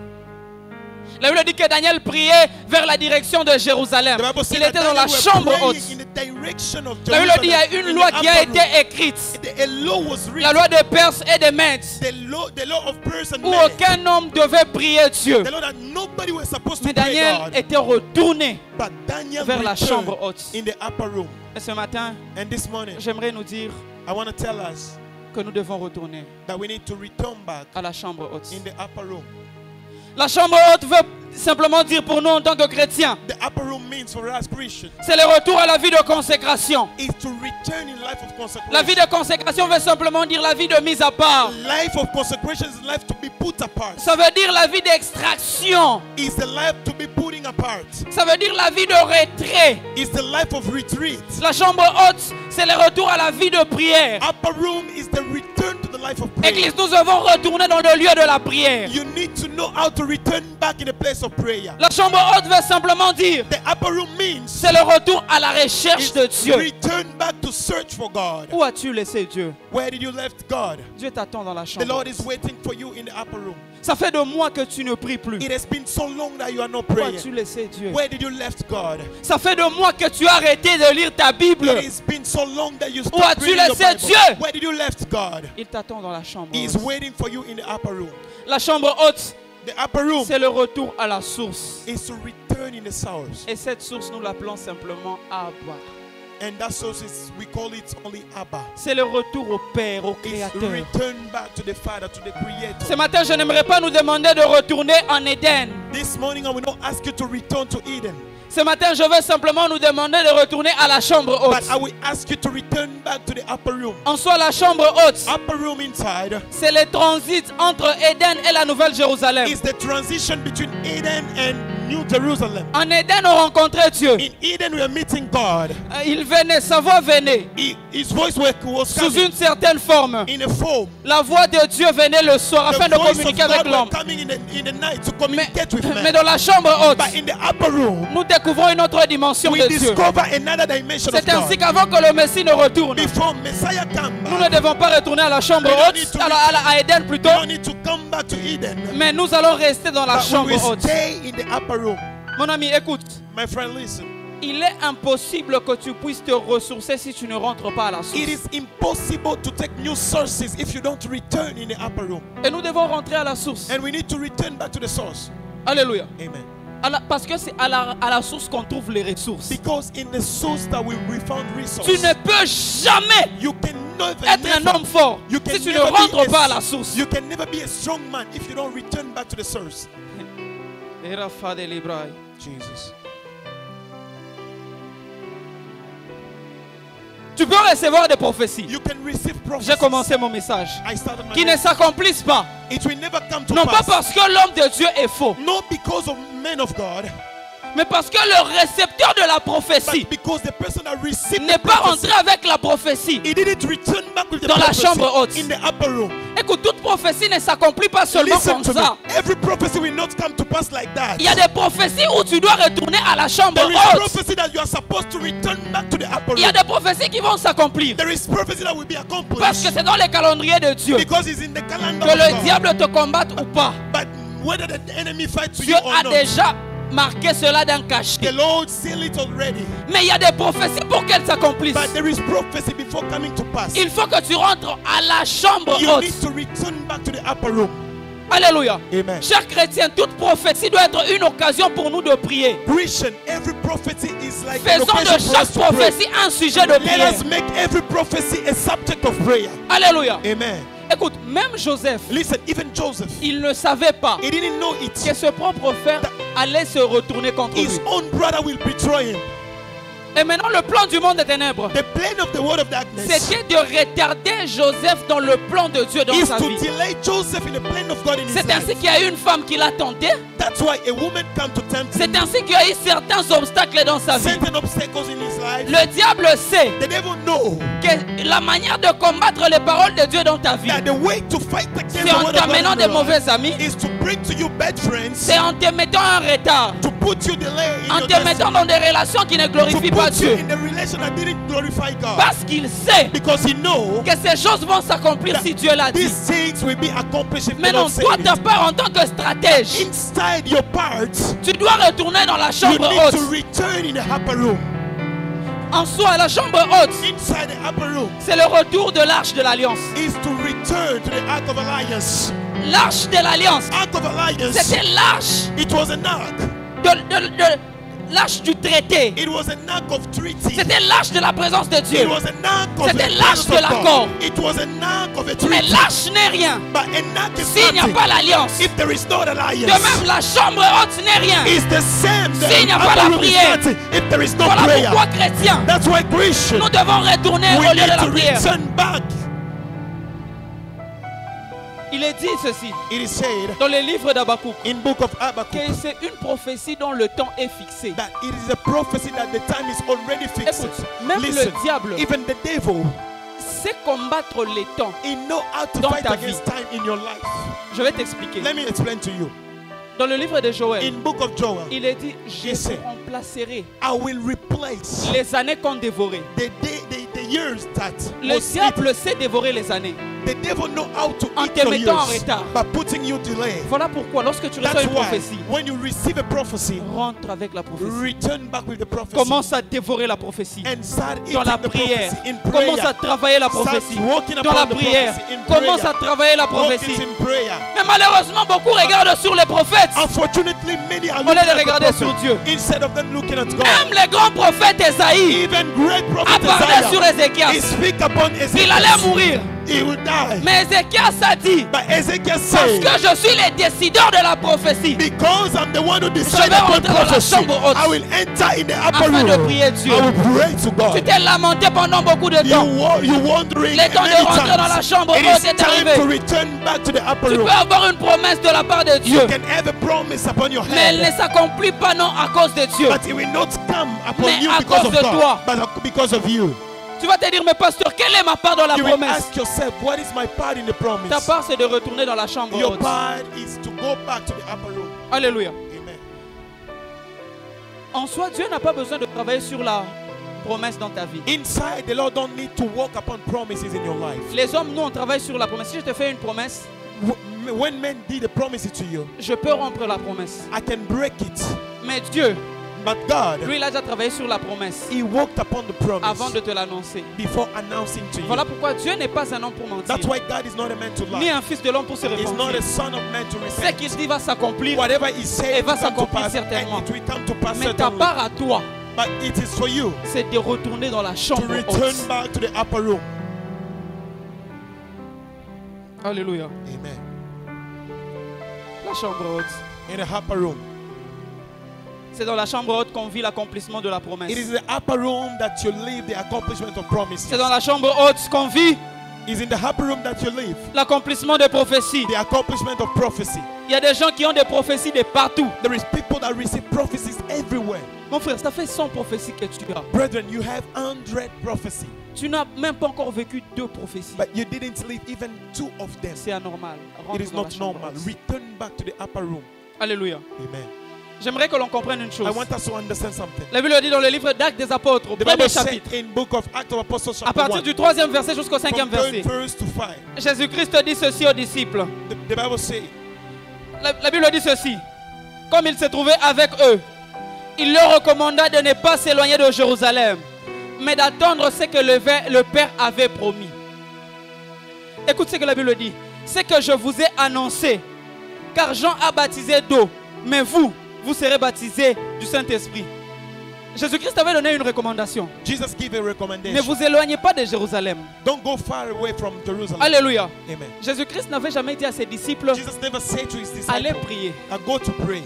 La Bible dit que Daniel priait vers la direction de Jérusalem. The Bible says Il that était dans la Daniel were chambre praying haute. in the direction of La Bible dit qu'il y a Jerusalem, une in loi the qui a upper été room. écrite. The- a law was La written. loi des Perses et des Mèdes. The law, the law of person Où made. aucun homme devait prier Dieu. The law that nobody was supposed to Mais pray Daniel God. était retourné But Daniel vers la returned chambre haute. in the upper room. Et ce matin, And this morning, j'aimerais nous dire I want to tell us que nous devons retourner that we need to return back à la chambre haute. in the upper room. La chambre haute veut simplement dire pour nous en tant que chrétiens, The upper room means for us Christians c'est le retour à la vie de consécration. is to return in life of consecration. La vie de consécration veut simplement dire la vie de mise à part. Life of consecration is life to be put apart. Ça veut dire la vie d'extraction. It's the life to be putting apart. Ça veut dire la vie de retrait. It's the life of retreat. La chambre haute, c'est le retour à la vie de prière. Upper room is the return to the life of prayer. Église, nous devons retourner dans le lieu de la prière. You need to know how to return back in the place of prayer. La chambre haute veut simplement dire, The upper room means c'est le retour à la recherche de it's Dieu. return back to search for God. Où as-tu laissé Dieu? Where did you left God? Dieu t'attend dans la The chambre. Lord is waiting for you in the upper room. Ça fait de mois que tu ne pries plus. It has been so long that you are not Où praying. as-tu laissé Dieu? Where did you left God? Ça fait de mois que tu as arrêté de lire ta Bible. It has been so long that you Où stopped as-tu reading your laissé Bible. Dieu? Where did you left God? Il t'attend dans la chambre He is haute. waiting for you in the upper room. La chambre haute, The upper room c'est le retour à la source. is to return in the source. Et cette source, nous l'appelons simplement Abba. And that source is, we call it only Abba. C'est le retour au Père, au It's Créateur. return back to the Father, to the Creator. Ce matin, je n'aimerais pas nous demander de retourner en Éden. This morning I will not ask you to return to Eden, Ce matin, je veux simplement nous demander de retourner à la chambre haute. but I will ask you to return back to the upper room. En soi, la chambre haute, Upper room inside c'est le transit entre Éden et la Nouvelle Jérusalem. is the transition between Eden and New Jerusalem. En Éden, on rencontrait Dieu. In Eden we are meeting God. Euh, Il venait, sa voix venait He- his voice was was sous coming une certaine forme. in a form. La voix de Dieu venait le soir afin The de voice of communiquer avec God was l'homme. coming in the, in the night to Mais, communicate with mais man. dans la chambre haute, But in the upper room, nous découvrons une autre dimension we de Dieu. discover another dimension of C'est ainsi God. qu'avant que le Messie ne retourne, Before Messiah comes nous ne back, devons pas retourner à la chambre We don't haute, need to à, la- à la- à Éden plutôt, we don't need to come back to Eden, mais nous allons rester dans la but we chambre will haute. stay in the upper room. Mon ami, écoute, My friend, listen. il est impossible que tu puisses te ressourcer si tu ne rentres pas à la It source. is impossible to take new sources if you don't return in the upper room. Et nous devons rentrer à la source. And we need to return back to the source. Alléluia. Amen. À la- parce que c'est à la, à la source qu'on trouve les ressources. Because in the source that we, we found resource, Tu ne peux jamais you can never, être un never homme fort you can si tu ne never be rentres a- pas à la source. You can never be a strong man if you don't return back to the source. Jesus. Tu peux recevoir des prophéties. You can receive prophecies. J'ai commencé mon message. I started my Qui ne message. s'accomplissent pas. It will never come to Non pas pass. parce que l'homme de Dieu est faux, Not because of men of God, mais parce que le récepteur de la prophétie but because the person that received n'est the pas prophecy, rentré avec la prophétie. he didn't return back with the Dans la prophecy chambre haute. in the upper room. Écoute, toute prophétie ne s'accomplit pas seulement Listen comme to ça. me. Every prophecy will not come to pass like that. Il y a des prophéties où tu dois retourner à la chambre There is haute. prophecy that you are supposed to return back to the upper Il y a room. des prophéties qui vont s'accomplir There is prophecy that will be parce accomplished que c'est dans les calendriers de Dieu. because it's in the calendar Que of le God. diable te combatte ou pas, But whether the enemy fights Dieu you or a not, déjà marqué cela dans the cachet. Lord sealed it already. Mais il y a des prophéties pour qu'elles s'accomplissent. But there is prophecy before coming to pass. Il faut que tu rentres à la chambre You haute. need to return back to the upper room. Alléluia. Amen. Chers chrétiens, toute prophétie doit être une occasion pour nous de prier. Christian, every prophecy is like an Faisons de occasion for chaque us to pray. prophétie un sujet de Let prière. us make every prophecy a subject of prayer. Alléluia. Amen. Écoute, même Joseph, Listen, even Joseph, il ne savait pas he didn't know it. que son propre frère allait se retourner contre His lui. own brother will betray him. Et maintenant, le plan du monde des ténèbres, The plan of the world of darkness c'était de retarder Joseph dans le plan de Dieu dans is sa to vie. delay Joseph in the plan of God in his C'est ainsi life. qu'il y a eu une femme qui l'a tenté. That's why a woman come to tempt him. C'est ainsi qu'il y a eu certains obstacles dans sa vie. Certain obstacles in his life. Le diable sait The devil know que la manière de combattre les paroles de Dieu dans ta vie, that the way to fight against c'est the en word of God t'amenant in des your life mauvais amis, is to bring to you bad friends, c'est en te mettant en retard, to put you delay in en your te mettant destiny, dans des relations qui ne to glorifient pas put you Dieu. in a relation that didn't glorify God. Parce qu'il sait Because he know que ces choses vont s'accomplir si Dieu l'a dit. these things will be accomplished if the Maintenant, Lord said toi, ta it. part en tant que stratège, Inside your part, tu dois retourner dans la you chambre need haute. to return in the upper room. En soi, la chambre haute, Inside the upper room c'est le retour de l'arche de l'alliance. is to return to the Ark of Alliance. L'arche de l'alliance, Ark of Alliance, c'était l'arche it was an ark. de, de- de- l'arche du traité. It was an ark of treaty. C'était l'arche de la présence de It Dieu. was an ark of C'était the l'arche presence de of l'accord. God. It was an ark of a Mais treaty. l'arche n'est rien But an ark is s'il n'y a nothing pas l'alliance. if there is no De alliance. même, la chambre haute n'est rien. It's the same. The S'il n'y a pas upper la room is prière. nothing if there is no Voilà prayer. pourquoi, chrétiens, That's why Christian, nous devons retourner we au lieu need de la to prière. return back. Il est dit ceci It is said dans le livre d'Habakkuk in book of Habakkuk que c'est une prophétie dont le temps est fixé. that it is a prophecy that the time is already fixed. Écoute, même Listen, le diable even the devil, sait combattre les temps. he know how to Dans fight ta against time in your life. Je vais t'expliquer. Let me explain to you. Dans le livre de Joël, In book of Joel, il est dit, je Yes, sir. remplacerai I will replace les années qu'on dévorait. the, day, the, the years that Le was diable sait dévorer les années. eaten. The devil know how to en eat te your mettant en ears retard. by putting you delay. Voilà pourquoi lorsque tu reçois That's une why prophétie, when you receive a prophecy, rentre avec la prophétie. return back with the prophecy. Commence à dévorer la prophétie. And start Dans la eating the prière. prophecy in prayer. Commence à travailler la prophétie. Start walking Dans la upon the prière. prophecy in prayer. Commence à travailler la Walk prophétie. it in prayer. Mais malheureusement, beaucoup regardent sur les prophètes Unfortunately, many are au lieu looking de at the regarder prophet sur Dieu. instead of them looking at God. Même les grands prophètes Esaïe Even great prophet a parlé sur Isaiah, Ézéchias. he speak upon Il allait Ezekiel. mourir. He will die. Mais Ézéchias a dit, But Ezekiel parce said, que je suis le décideur de la prophétie, because I'm the one who je decided vais upon rentrer dans la prophecy, chambre haute I will enter in the upper afin de room. prier Dieu. I will pray to Tu God. t'es lamenté pendant beaucoup de You, temps. wa- you wondering Le temps de many rentrer dans la times. chambre It haute is est time arrivé. to return back to the upper Tu room. peux avoir une promesse de la part de Dieu, You can have a promise upon your mais elle ne head, s'accomplit pas non à cause de Dieu. but it will not come upon Mais you à because cause of de God, toi. but because of you. Tu vas te dire, mais pasteur, quelle est ma part dans la You will promesse? ask yourself, what is my part in the Ta promise? part, c'est de retourner dans la chambre Your haute. part is to go back to the upper room. Alléluia. Amen. En soi, Dieu n'a pas besoin de travailler sur la promesse dans ta vie. Inside, the Lord don't need to walk upon promises in your life. Les hommes, nous, on travaille sur la promesse. Si je te fais une promesse, W- When men did a promise to you, je peux rompre la promesse. I can break it. Mais Dieu, But God, lui, il a déjà travaillé sur la promesse He walked upon the promise avant de te l'annoncer. before announcing to you. Voilà pourquoi Dieu n'est pas un homme pour mentir, That's why God is not a man to ni lie. un fils de l'homme pour se He's not a repentir. son of man to Ce repent. qu'il dit va s'accomplir, Whatever He said Et va will come to s'accomplir pass, certainement. and it will come to pass mais ta certainly. part à toi, But it is for you c'est de retourner dans la to chambre return haute. back to the upper room. Alléluia. Amen. La chambre haute. In the upper room. C'est dans la chambre haute qu'on vit l'accomplissement de la promesse. It is in the upper room that you live the accomplishment of promises. C'est dans la chambre haute qu'on vit It's in the upper room that you live l'accomplissement des prophéties. the accomplishment of prophecy. Il y a des gens qui ont des prophéties de partout. There is people that receive prophecies everywhere. Mon frère, ça fait cent prophéties que tu as. Brethren, you have hundred prophecies, Tu n'as même pas encore vécu deux prophéties. but you didn't live even two of them. C'est anormal. It Rentre is dans la not chambre normal. haute. Return back to the upper room. Alléluia. Amen. J'aimerais que l'on comprenne une chose. I want us to understand something. La Bible le dit dans le livre d'Actes des Apôtres, au The premier Bible said chapitre, in book of Acts of Apostles à chapter partir one, du troisième verset jusqu'au cinquième from verset, third verse to five, Jésus-Christ dit ceci aux disciples. the, the Bible says, La, la Bible dit ceci. Comme il se trouvait avec eux, il leur recommanda de ne pas s'éloigner de Jérusalem, mais d'attendre ce que le, ver- le Père avait promis. Écoute ce que la Bible dit. C'est que je vous ai annoncé, car Jean a baptisé d'eau, mais vous, vous serez baptisés du Saint-Esprit. Jésus-Christ avait donné une recommandation. Jesus gave a Ne recommendation. vous éloignez pas de Jérusalem. Don't go far away from Jerusalem. Alléluia. Amen. Jésus-Christ n'avait jamais dit à ses disciples, Jesus never said to his allez disciples, prier. I go to pray.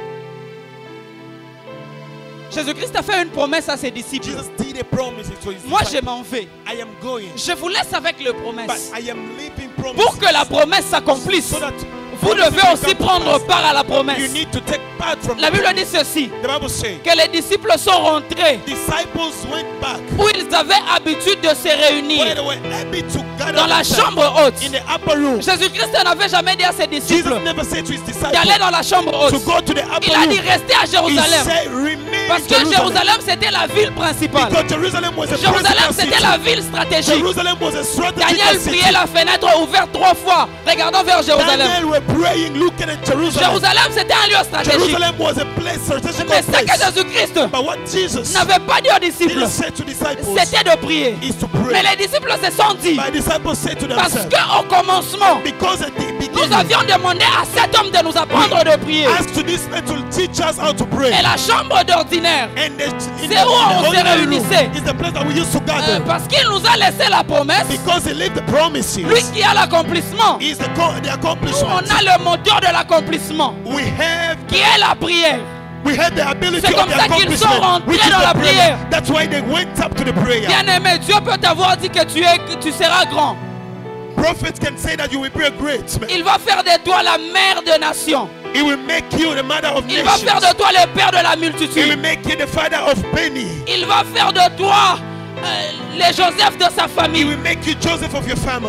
Jésus-Christ a fait une promesse à ses disciples. Jesus did a promise to his Moi, je disciples. m'en vais. I am going, Je vous laisse avec le but promesse. I am leaving promises. Pour que la promesse s'accomplisse, So that vous promises devez will aussi come to prendre pass. part à la You promesse. need to take part from La the Bible promise. dit ceci, The Bible says, que les disciples sont rentrés disciples went back où ils avaient habitude de se where réunir they were able to gather dans la themselves chambre haute. in the upper room. Jésus-Christ n'avait jamais dit à ses Jesus disciples never said to his disciples d'aller dans la chambre to haute. go to the upper Il a room. dit restez à He Jérusalem. said, remain Parce in que Jerusalem. Jérusalem, c'était la ville principale. Because Jerusalem was a Jérusalem, principal c'était city. la ville stratégique. Jerusalem was a strategic Daniel city. priait la fenêtre ouverte trois fois, regardant vers Jérusalem. Daniel were praying, looking at Jerusalem. Jérusalem, c'était un lieu stratégique. Jerusalem was a place, strategic Mais ce que place. Jésus-Christ But what Jesus n'avait pas dit aux disciples, didn't say to disciples c'était de prier. is to Mais pray. les disciples se sont dit, My disciples said to parce themselves, qu'au commencement, because at the nous beginning, avions demandé à cet homme de nous apprendre de prier. ask to this man to teach us how to pray. Et la chambre d'ordinaire, And the, in the, C'est où on the se ordinary room réunissait. is the place that we used to gather. euh, parce qu'il nous a laissé la promesse, Because he lived the promises. lui qui a l'accomplissement, Is the, co- the nous, accomplishment. on a le moteur de l'accomplissement, We have qui est la prière. we have the ability C'est of comme the ça qu'ils sont accomplishment, rentrés which is dans la the prayer. prière. That's why they went up to the prayer. Bien-aimé, Dieu peut t'avoir dit que tu, es, que tu seras grand. Prophets can say that you will be a great man. Il va faire de toi la mère des nations. He will make you the mother of Il va nations. faire de toi le père de la He will multitude. make you the father of many. Il va faire de toi euh, les Joseph de sa He famille. will make you Joseph of your family.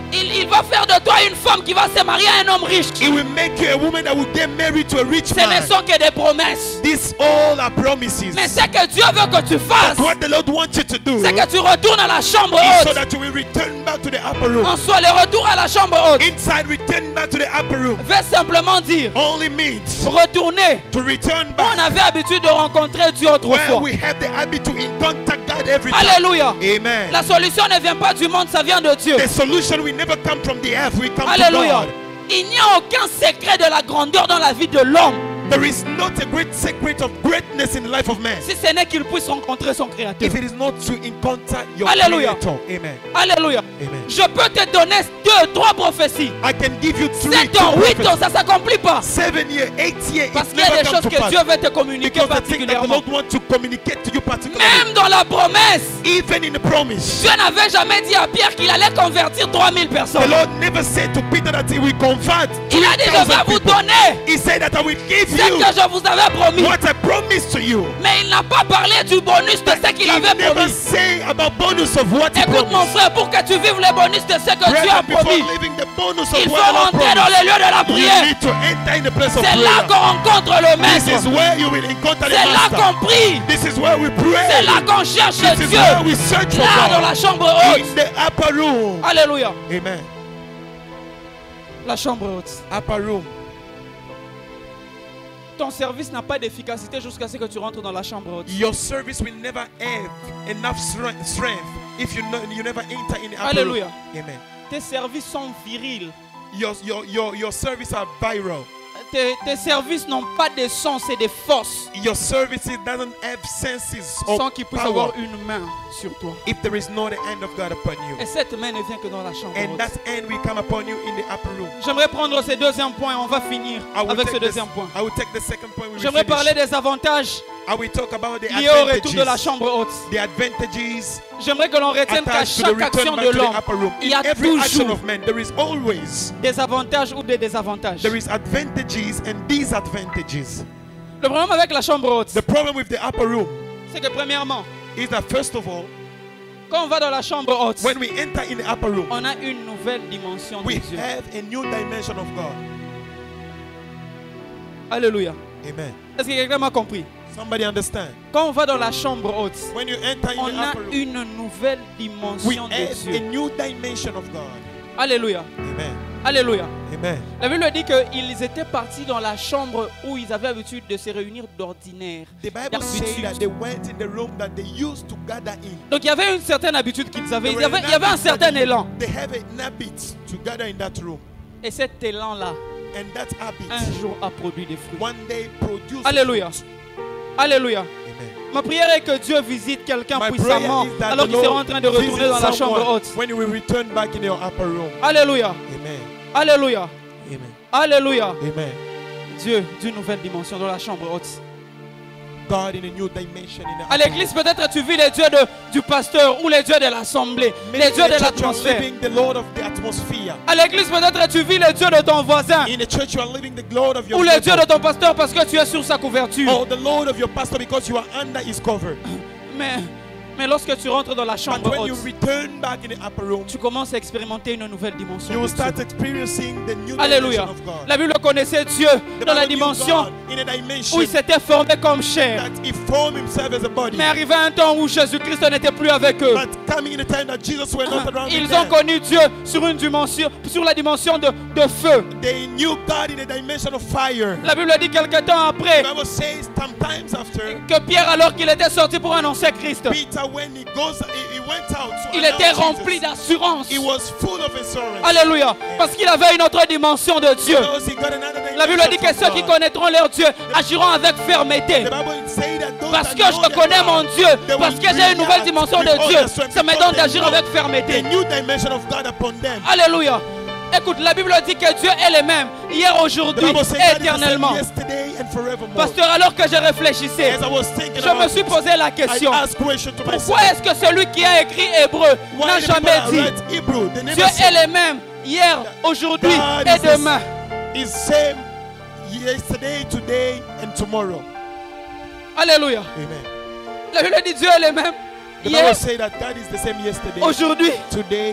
Il, il va faire de toi une femme qui va se marier à un homme riche. He will make you a woman that will get married to a rich Ce man. ne sont que des promesses. These all are promises. Mais ce que Dieu veut que tu fasses, But what the Lord wants you to do c'est que tu retournes à la chambre is so haute. that you will return back to the upper room. En soi, le retour à la chambre haute Inside, return back to the upper room veut simplement dire only means retourner to return où on back avait l'habitude de rencontrer Dieu where autrefois. we have the habit to in contact God every time. Alléluia. Amen. La solution ne vient pas du monde, ça vient de Dieu. The solution will never come from the earth, we come Alléluia. to God. Il n'y a aucun secret de la grandeur dans la vie de l'homme, There is not a great secret of greatness in the life of man si ce n'est qu'il puisse rencontrer son Créateur. if it is not to encounter your Alléluia. Creator. Amen. Alléluia. Amen. Je peux te donner deux, trois prophéties. I can give you three, Sept ans, two huit ans, prophets. ça ne s'accomplit pas. Seven years, eight years, Parce it's qu'il y a never des come choses to que pass. Dieu veut te communiquer Because the thing that the particulièrement. Lord wants to communicate to you particularly, Même dans la promesse, even in the promise, Dieu n'avait jamais dit à Pierre qu'il allait convertir trois mille the personnes. Lord never said to Peter that he will convert Il a dit, je vais three thousand vous people. donner He said that I will give ce you que je vous avais promis. what I promised to you. Mais il n'a pas parlé du bonus de ce qu'il He avait never promis. say about bonus of what he Écoute mon promised. frère, pour que tu vives les bonus de ce que Dieu a Brethren, before promis, living the bonus of il faut what the Lord rentrer dans promised, les lieux de la you prière. need to enter in the place of C'est là prayer. qu'on rencontre le This is maître. where you will encounter the C'est là master. qu'on prie. This is where we C'est là pray. qu'on cherche This is Dieu. where we search for Là dans la God. chambre haute. In the upper room. Alléluia. Amen. La chambre haute. Upper room. Ton service n'a pas d'efficacité jusqu'à ce que tu rentres dans la chambre haute. Your service will never have enough strength strength if you know, you never enter in the upper Alléluia. room. Amen. Tes services sont virils. Your, your, your, your service are viral. Tes, tes services n'ont pas de sens et de force Your services doesn't have senses or sans qu'il puisse power avoir une main sur toi. if there is not the hand of God upon you. Et cette main ne vient que dans la chambre And haute. that hand will come upon you in the upper room. J'aimerais prendre ce deuxième point. On va finir I will, avec ce take this- deuxième point. I will take the second point. We will J'aimerais finish. parler des avantages I will talk about the liés au retour de la advantages. chambre haute. The advantages J'aimerais que l'on retienne qu'à attached to the chaque action return de back to the l'homme, upper room. il y In a every action toujours of man, there is always des avantages ou des désavantages. there is advantages and disadvantages. Le problème avec la chambre haute, The problem with the upper room c'est que premièrement, is that first of all, quand on va dans la chambre haute, when we enter in the upper room, on a une nouvelle dimension de we Dieu. have a new dimension of God. Alléluia. Amen. Est-ce que quelqu'un m'a compris? Somebody understand? Quand on va dans la chambre haute, When you enter in on the a upper room, une nouvelle we dimension de have a Dieu. new dimension of God. Alléluia. Amen. Alléluia. Amen. La Bible dit qu'ils étaient partis dans la chambre où ils avaient l'habitude de se réunir d'ordinaire. The Bible says that they went in the room that they used to gather in. Donc il y avait une certaine habitude qu'ils avaient. There Il y were avait, il y avait un habits that certain they- élan. They have an habit to gather in that room. Et cet élan-là, And that habit un jour a produit des fruits. one day produces Alléluia. fruit. Alléluia. Amen. Ma prière est que Dieu visite quelqu'un My puissamment prayer is that alors the qu'il sera en Lord train de retourner visits dans la chambre someone haute. when you will return back in your upper room. Alléluia. Amen. Alléluia. Amen. Alléluia. Amen. Dieu d'une nouvelle dimension dans la chambre haute. God in a new dimension in the À upper l'église, room. peut-être tu vis les dieux de, du pasteur ou les dieux de l'assemblée, les Maybe dieux in de the church you are l'atmosphère. living the Lord of the atmosphere. À l'église, peut-être tu vis les dieux de ton voisin In the church you are living the Lord of your ou les dieux de neighbor. ton pasteur parce que tu es sur sa couverture. Or the Lord of your pastor because you are under his cover. Mais, mais lorsque tu rentres dans la But chambre when you haute, return back in the upper room, tu commences à expérimenter une nouvelle dimension. you de will start Dieu. experiencing the new Alléluia. dimension of God. La Bible connaissait Dieu The dans la Bible knew dimension God in a dimension où il s'était formé comme chair. that he formed himself as a body. Mais arrivé un temps où Jésus-Christ n'était plus avec eux. But coming in a time that Jesus were not around with Ils ont them, connu Dieu sur une dimension, sur la dimension de, de feu. they knew God in a dimension of fire. La Bible dit quelque temps après The Bible says sometimes after que Pierre, alors qu'il était sorti pour annoncer Christ, Peter, when he goes, he, he went out to il announce était Jesus, rempli d'assurance. he was full of assurance. Alléluia. Parce qu'il avait une autre dimension de Dieu. Because he got another La Bible dit dimension que ceux from qui God. connaîtront leur Dieu agiront avec fermeté. The Bible say that those Parce that que know je their connais God, mon Dieu, they parce will que j'ai une bring nouvelle out dimension with de all Dieu, their strength ça me because donne they d'agir know avec the fermeté. new dimension of God upon them. Alléluia. Écoute, la Bible dit que Dieu est le même, hier, The aujourd'hui, Bible says God is the same éternellement. yesterday and forevermore. Pasteur, alors que je réfléchissais, As I was thinking je me about suis it, posé la I question. asked question to Pourquoi myself. est-ce que celui qui a écrit Hébreu Why n'a the people jamais that dit read Hebrew, they never Dieu said est le même, hier, aujourd'hui God et is the demain? is same yesterday, today, and tomorrow. Alléluia. Amen. La Bible dit Dieu est le même, The hier, Bible says that God is the same yesterday, aujourd'hui today,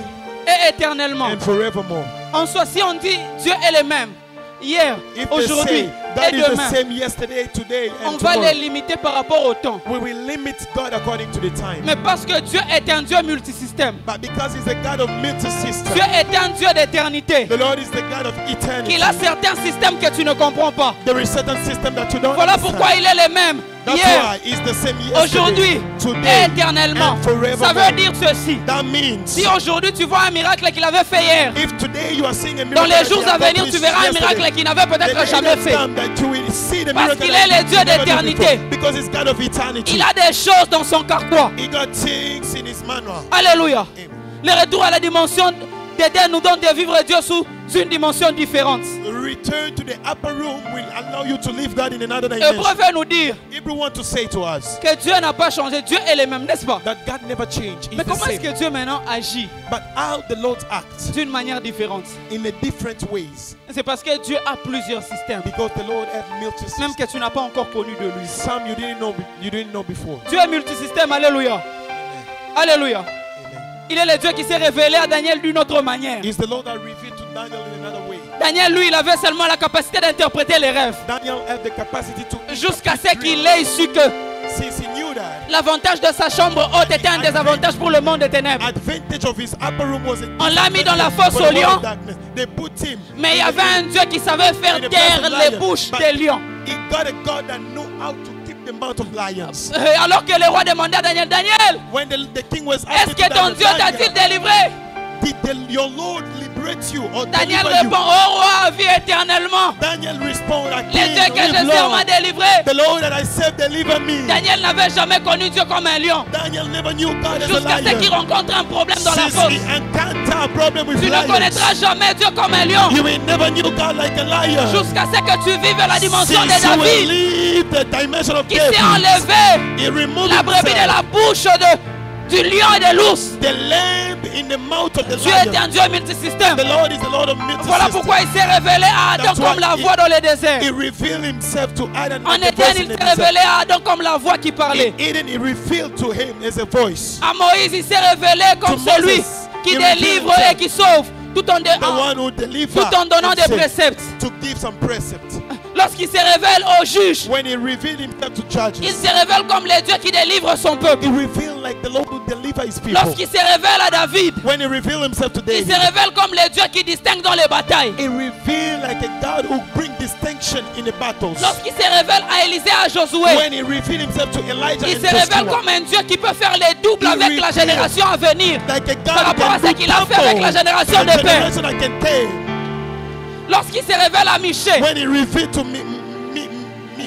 et éternellement. and forevermore. En soi, si on dit Dieu est le même, hier, If they aujourd'hui say that et is the demain, same yesterday, today, on and va tomorrow, les limiter par rapport au temps. we will limit God according to the time. Mais parce que Dieu est un Dieu multisystème. But because He's a God of multi-system, Dieu est un Dieu d'éternité. the Lord is the God of eternity. Il a certains systèmes que tu ne comprends pas. There is certain system that you don't Voilà understand. pourquoi il est le même That's hier, why He's the same yesterday, aujourd'hui today, et éternellement. and forevermore. Ça veut dire ceci. That means Si aujourd'hui tu vois un miracle qu'il avait fait hier, if today you are seeing a miracle dans les that jours He à venir, accomplished tu verras un yesterday, miracle qu'il n'avait the peut-être day jamais will fait. come that you will see the Parce miracle qu'il that est le Dieu He never did d'éternité. before, because He's God of eternity. Il a des choses dans son carquois. He got things in His manual. Alléluia. Amen. Le retour à la dimension d'Éden nous donne de vivre Dieu sous une dimension différente. Return to the upper room will allow you to live God in another dimension. Hébreu veut nous dire Hebrew want to say to us que Dieu n'a pas changé. Dieu est le même, n'est-ce pas? that God never changed. He's Mais the comment est-ce same. que Dieu maintenant agit But how the Lord acts d'une manière différente? in a different ways, C'est parce que Dieu a plusieurs systèmes, because the Lord has multi-system. même que tu n'as pas encore connu de lui. Some you didn't know, you didn't know before. Dieu est multisystème, alléluia. Alléluia. Amen. Il est le Dieu qui s'est révélé à Daniel d'une autre manière. He's the Lord that revealed to Daniel in another way. Daniel, lui, il avait seulement la capacité d'interpréter les rêves. Daniel had the capacity to Jusqu'à ce qu'il ait su que since he knew that l'avantage de sa chambre haute était un désavantage pour le monde des ténèbres. advantage of his upper room was a On l'a mis dans la fosse for aux the world lions. of darkness. They put him. Mais il y avait un Dieu qui savait faire taire les bouches des lions. He got a God that knew how to keep the mouth of lions. Et alors que le roi demandait à Daniel, Daniel, When the, the king was est-ce asking que ton Daniel, Dieu t'a-t-il délivré? did the, your Lord liberate you or Daniel deliver répond, you? oh roi, vis éternellement. Daniel responded, I Le Dieu can't que je live sers m'a long. délivré. The Lord that I serve deliver me. Daniel n'avait jamais connu Dieu comme un lion. Daniel never knew God as a Jusqu'à ce qu'il lion. rencontre un problème dans la Since fosse. he encountered a problem with Tu ne lions, connaîtras jamais Dieu comme un lion. you will never knew God like a lion. Jusqu'à ce que tu vives la dimension de Since you will David, leave the dimension of qui s'est David, enlevé he removed la brebis de himself, la bouche de, du lion et de l'ours. the lamb in the mouth of the Dieu est lion. un Dieu multisystème. The Lord is the Lord of multi Voilà pourquoi il s'est révélé à Adam That's why comme la he- voix dans le désert. He revealed himself to Adam En as the Éden, voice il in the s'est révélé desert. à Adam comme la voix qui parlait. In Eden, he revealed to him as a voice. À Moïse, il s'est révélé comme To celui Moses, qui he délivre revealed et qui sauve tout en, de- The en- one who delivered tout en donnant and des saved, préceptes. to give some precepts. Lorsqu'il se révèle aux juges, When he revealed himself to il judges, se révèle comme le Dieu qui délivre son peuple. he revealed like the Lord who deliver his people. Lorsqu'il se révèle à David, When he revealed himself to il David, se révèle comme le Dieu qui distingue dans les batailles. he revealed like a God who bring distinction in the battles. Lorsqu'il se révèle à Élisée, à Josué, When he revealed himself to Elijah il and se révèle Joshua, comme un Dieu qui peut faire les doubles He avec la revealed génération à venir. like a God Par who rapport à can ce do qu'il a fait avec la double génération the de pères. generation that can take. Lorsqu'il se révèle à Michée, When he revealed to me, me, me,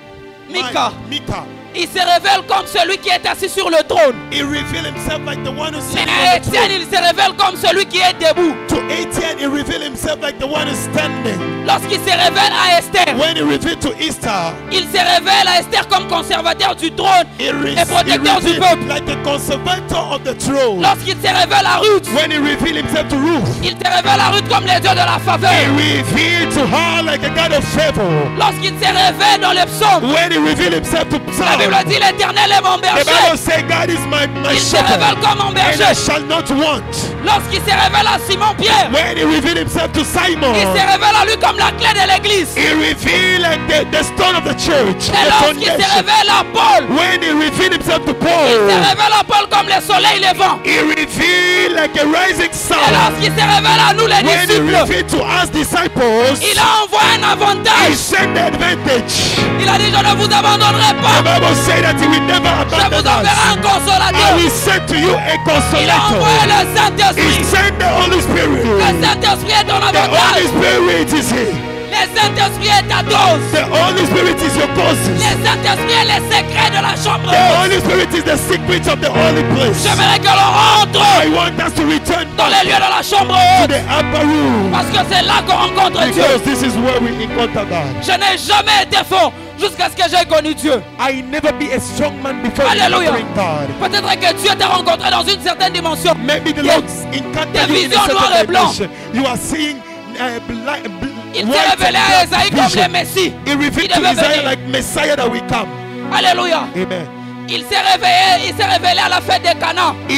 Micah, Micah, il se révèle comme celui qui est assis sur le trône. he revealed himself like the one who's Mais sitting à on the Étienne, throne. il se révèle comme celui qui est debout. To Etienne, he revealed himself like the one who's standing. Lorsqu'il se révèle à Esther, When he revealed to Esther, il se révèle à Esther comme conservateur du trône he, re- et he protecteur du revealed peuple. like a conservator of the throne. Lorsqu'il se révèle à Ruth, When he revealed himself to Ruth, il se révèle à Ruth comme le Dieu de la he faveur. revealed to her like a God of favor. Lorsqu'il se révèle dans les psaumes, When he revealed himself to la Bible Psalm, dit l'Éternel est mon the berger. Bible says God is my, my Il se révèle shepherd, comme mon and I berger. shall not want. Lorsqu'il se révèle à Simon-Pierre, When he revealed himself to Simon, il se révèle à lui comme la clé de l'église. he revealed like the, the stone of the church, Et the lorsqu'il se foundation. révèle à Paul, When he revealed himself to il se Paul, révèle à Paul comme le soleil levant. he revealed like a rising Et sun. lorsqu'il se révèle à nous les When he disciples, revealed to us disciples, il a envoyé un he avantage. sent the advantage. Il a dit, je ne vous abandonnerai The pas. Bible says that he will never Je vous abandon enverrai us. un I consolateur. will send to you a Il a envoyé consolator. le He Saint-Esprit. sent the Holy Le Spirit. Saint-Esprit est ton The Holy avantage. Spirit is here. Le Saint-Esprit est ta dose. The Holy Spirit is your Le causes. Saint-Esprit est les secrets de la chambre The haute. Holy Spirit is the secret of the holy place. J'aimerais que l'on rentre I want us to return dans les lieux de la chambre to haute. the upper room, Parce que c'est là qu'on rencontre Dieu. because this is where we encounter God. Je n'ai jamais été fort jusqu'à ce que j'ai connu Dieu. I never be a strong man before Alléluia. encountering God. Peut-être que Dieu t'a rencontré dans une certaine dimension. Maybe the Yeah. Lord encountered Des you in a visions noires et certain blanches. dimension. You are seeing uh, black, bl- Il white s'est révélé and à black Esaïe comme vision. le Messie. He revealed Il to devait Isaiah venir. like Messiah that will come. Alléluia. Amen. Il s'est réveillé, il s'est révélé à la fête des Cana. He revealed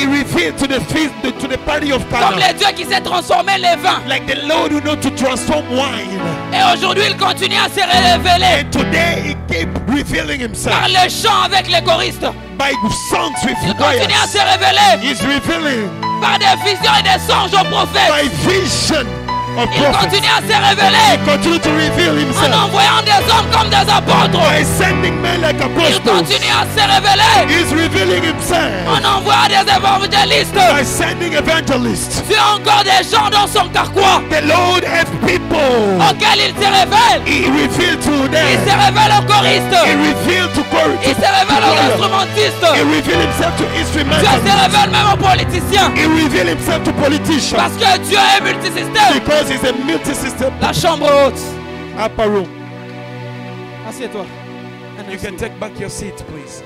feast, to the feast, to the party of Comme Cana. le Dieu qui s'est transformé les vins. Like the Lord who knows to transform wine. Et aujourd'hui, il continue à se révéler And today he keep revealing par himself le chant avec les choristes. by songs with Il continue à choirs. se révéler He's revealing par des visions et des songes aux prophètes. by vision of Il prophets. continue à se révéler Continue to reveal en himself envoyant des hommes comme des apôtres. by sending men like Il apostles. continue à se révéler He's revealing himself en envoyant des évangélistes. by sending evangelists. Tu as encore des gens dans son carquois The Lord has people. auxquels il se révèle. He revealed to Il them. se révèle aux He choristes. revealed to chorus. Il se révèle aux He instrumentistes. revealed himself to Dieu se instrumentalists. révèle même aux politiciens. He revealed himself to politicians. Parce que Dieu est multisystème. Because he's a multi-system La chambre haute. upper room. Assieds-toi. Un You instant. can take back your seat, please.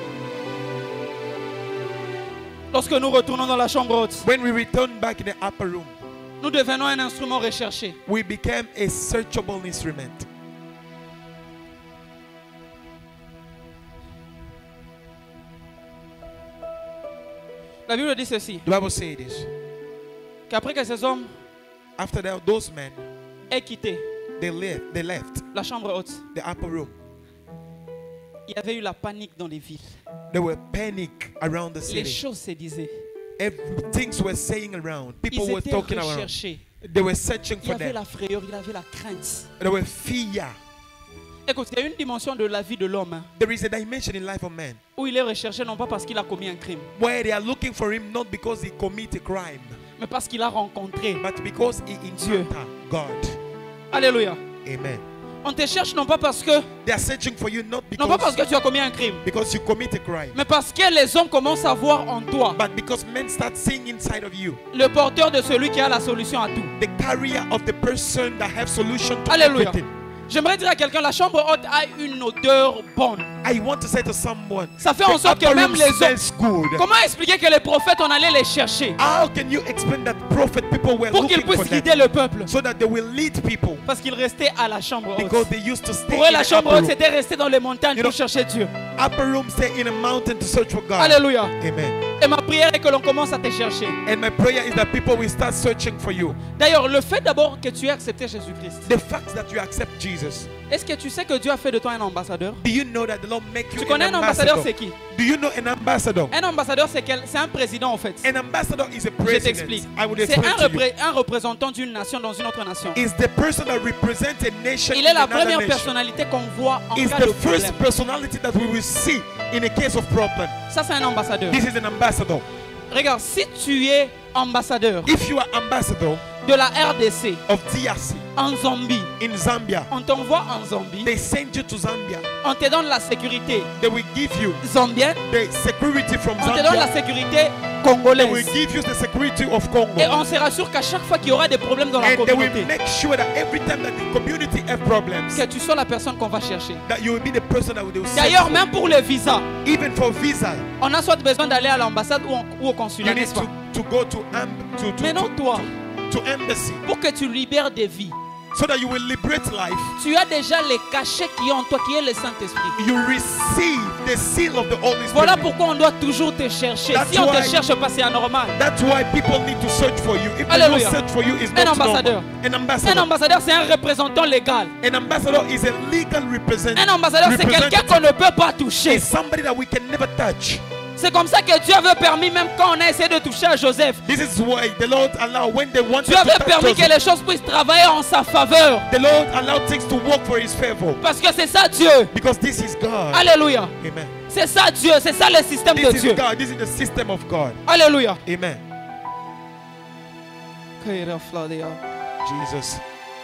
Lorsque nous retournons dans la chambre haute, When we return back in the upper room, nous devenons un instrument recherché. we became a searchable instrument. La Bible dit ceci, The Bible says this. qu'après que ces hommes After that, those men, aient quitté they left. They left la chambre haute, the upper room. il y avait eu la panique dans les villes. There were panic around the Les city. choses se disaient. Every, things were saying around. People Ils were étaient talking around. recherchés. They were searching Il y for avait them. la frayeur, il y avait la crainte. There were fear. Écoute, il y a une dimension de la vie de l'homme hein, There is a dimension in life of man où il est recherché non pas parce qu'il a commis un crime, where they are looking for him not because he commit a crime, mais parce qu'il a rencontré. but because he Dieu. encountered God. Alléluia. Amen. On te cherche non pas parce que, They are searching for you not non pas parce because, que tu as commis un crime, because you commit a crime, mais parce que les hommes commencent à voir en toi but because men start seeing inside of you le porteur de celui qui a la solution à tout. the carrier of the person that have solution to Alléluia. everything. J'aimerais dire à quelqu'un, la chambre haute a une odeur bonne. I want to say to someone, Ça fait en the sorte que upper même room les hommes... smells good. Comment expliquer que les prophètes, on allait les chercher How can you explain that prophet people were pour qu'ils looking for puissent them guider le peuple? so that they will lead people Parce qu'ils restaient à la chambre because haute. they used to stay Pour eux, in la the chambre upper haute, room. c'était rester dans les montagnes You pour know- chercher Dieu. Upper room stay in a mountain to search for God. Alléluia. Amen. Et ma prière est que l'on commence à te chercher. And my prayer is that people will start searching for you. D'ailleurs, le fait d'abord que tu aies accepté Jésus-Christ, The fact that you accept Jesus. est-ce que tu sais que Dieu a fait de toi un ambassadeur? Do you know that the Lord make you Tu connais an un ambassadeur, ambassador? c'est qui? Do you know an ambassador? Un ambassadeur, c'est quel- c'est un président en fait. An ambassador is a Je president. t'explique. I would C'est explain un, to you. repré- un représentant d'une nation dans une autre nation. Is the person that represents a nation Il in est la another première nation. personnalité qu'on voit en Is cas the de first problème. personality that we will see in a case of problem. Ça, c'est un ambassadeur. This is an ambassador. Regarde, si tu es ambassadeur If you are ambassador de la R D C of D R C en Zambie, in Zambia, on t'envoie en Zambie, they send you to Zambia. on te donne la sécurité They will give you zambienne, the security from on te donne la Zambia. sécurité They will congolaise. give you the security of Congo. Et on se rassure qu'à chaque fois qu'il y aura des problèmes dans la And they will communauté, make sure that every time that the community have problems, que tu sois la personne qu'on va chercher. that you will be the person that will do D'ailleurs, même pour les visas, even for visa. on a soit besoin d'aller à l'ambassade ou, en- ou au consulat, You need n'est-ce pas? to, to go to, um, to, to, Mais non, to, toi, to, to embassy pour que tu libères des vies, so that you will liberate life. tu as déjà les cachets qui est en toi, qui est le Saint-Esprit. You receive the seal of the Holy Spirit. Voilà pourquoi on doit toujours te chercher. That's Si on ne why- te cherche pas, c'est anormal. That's why people need to search for you. If they Alléluia. don't search for you, it's Un not ambassadeur. normal. An Un ambassador. ambassadeur, c'est un représentant légal. An ambassador is a legal represent- Un ambassadeur, c'est quelqu'un qu'on representative. ne peut pas toucher. It's somebody that we can never touch. C'est comme ça que Dieu avait permis, même quand on a essayé de toucher à Joseph, This is why the Lord allowed when they wanted Dieu to avait touch permis que Joseph, les choses puissent travailler en sa faveur. the Lord allowed things to work for His favor Parce que c'est ça Dieu. because this is God. Alléluia. Amen. C'est ça Dieu. C'est ça le système de This is Dieu. God. This is the system of God. Alléluia. Amen. Jesus.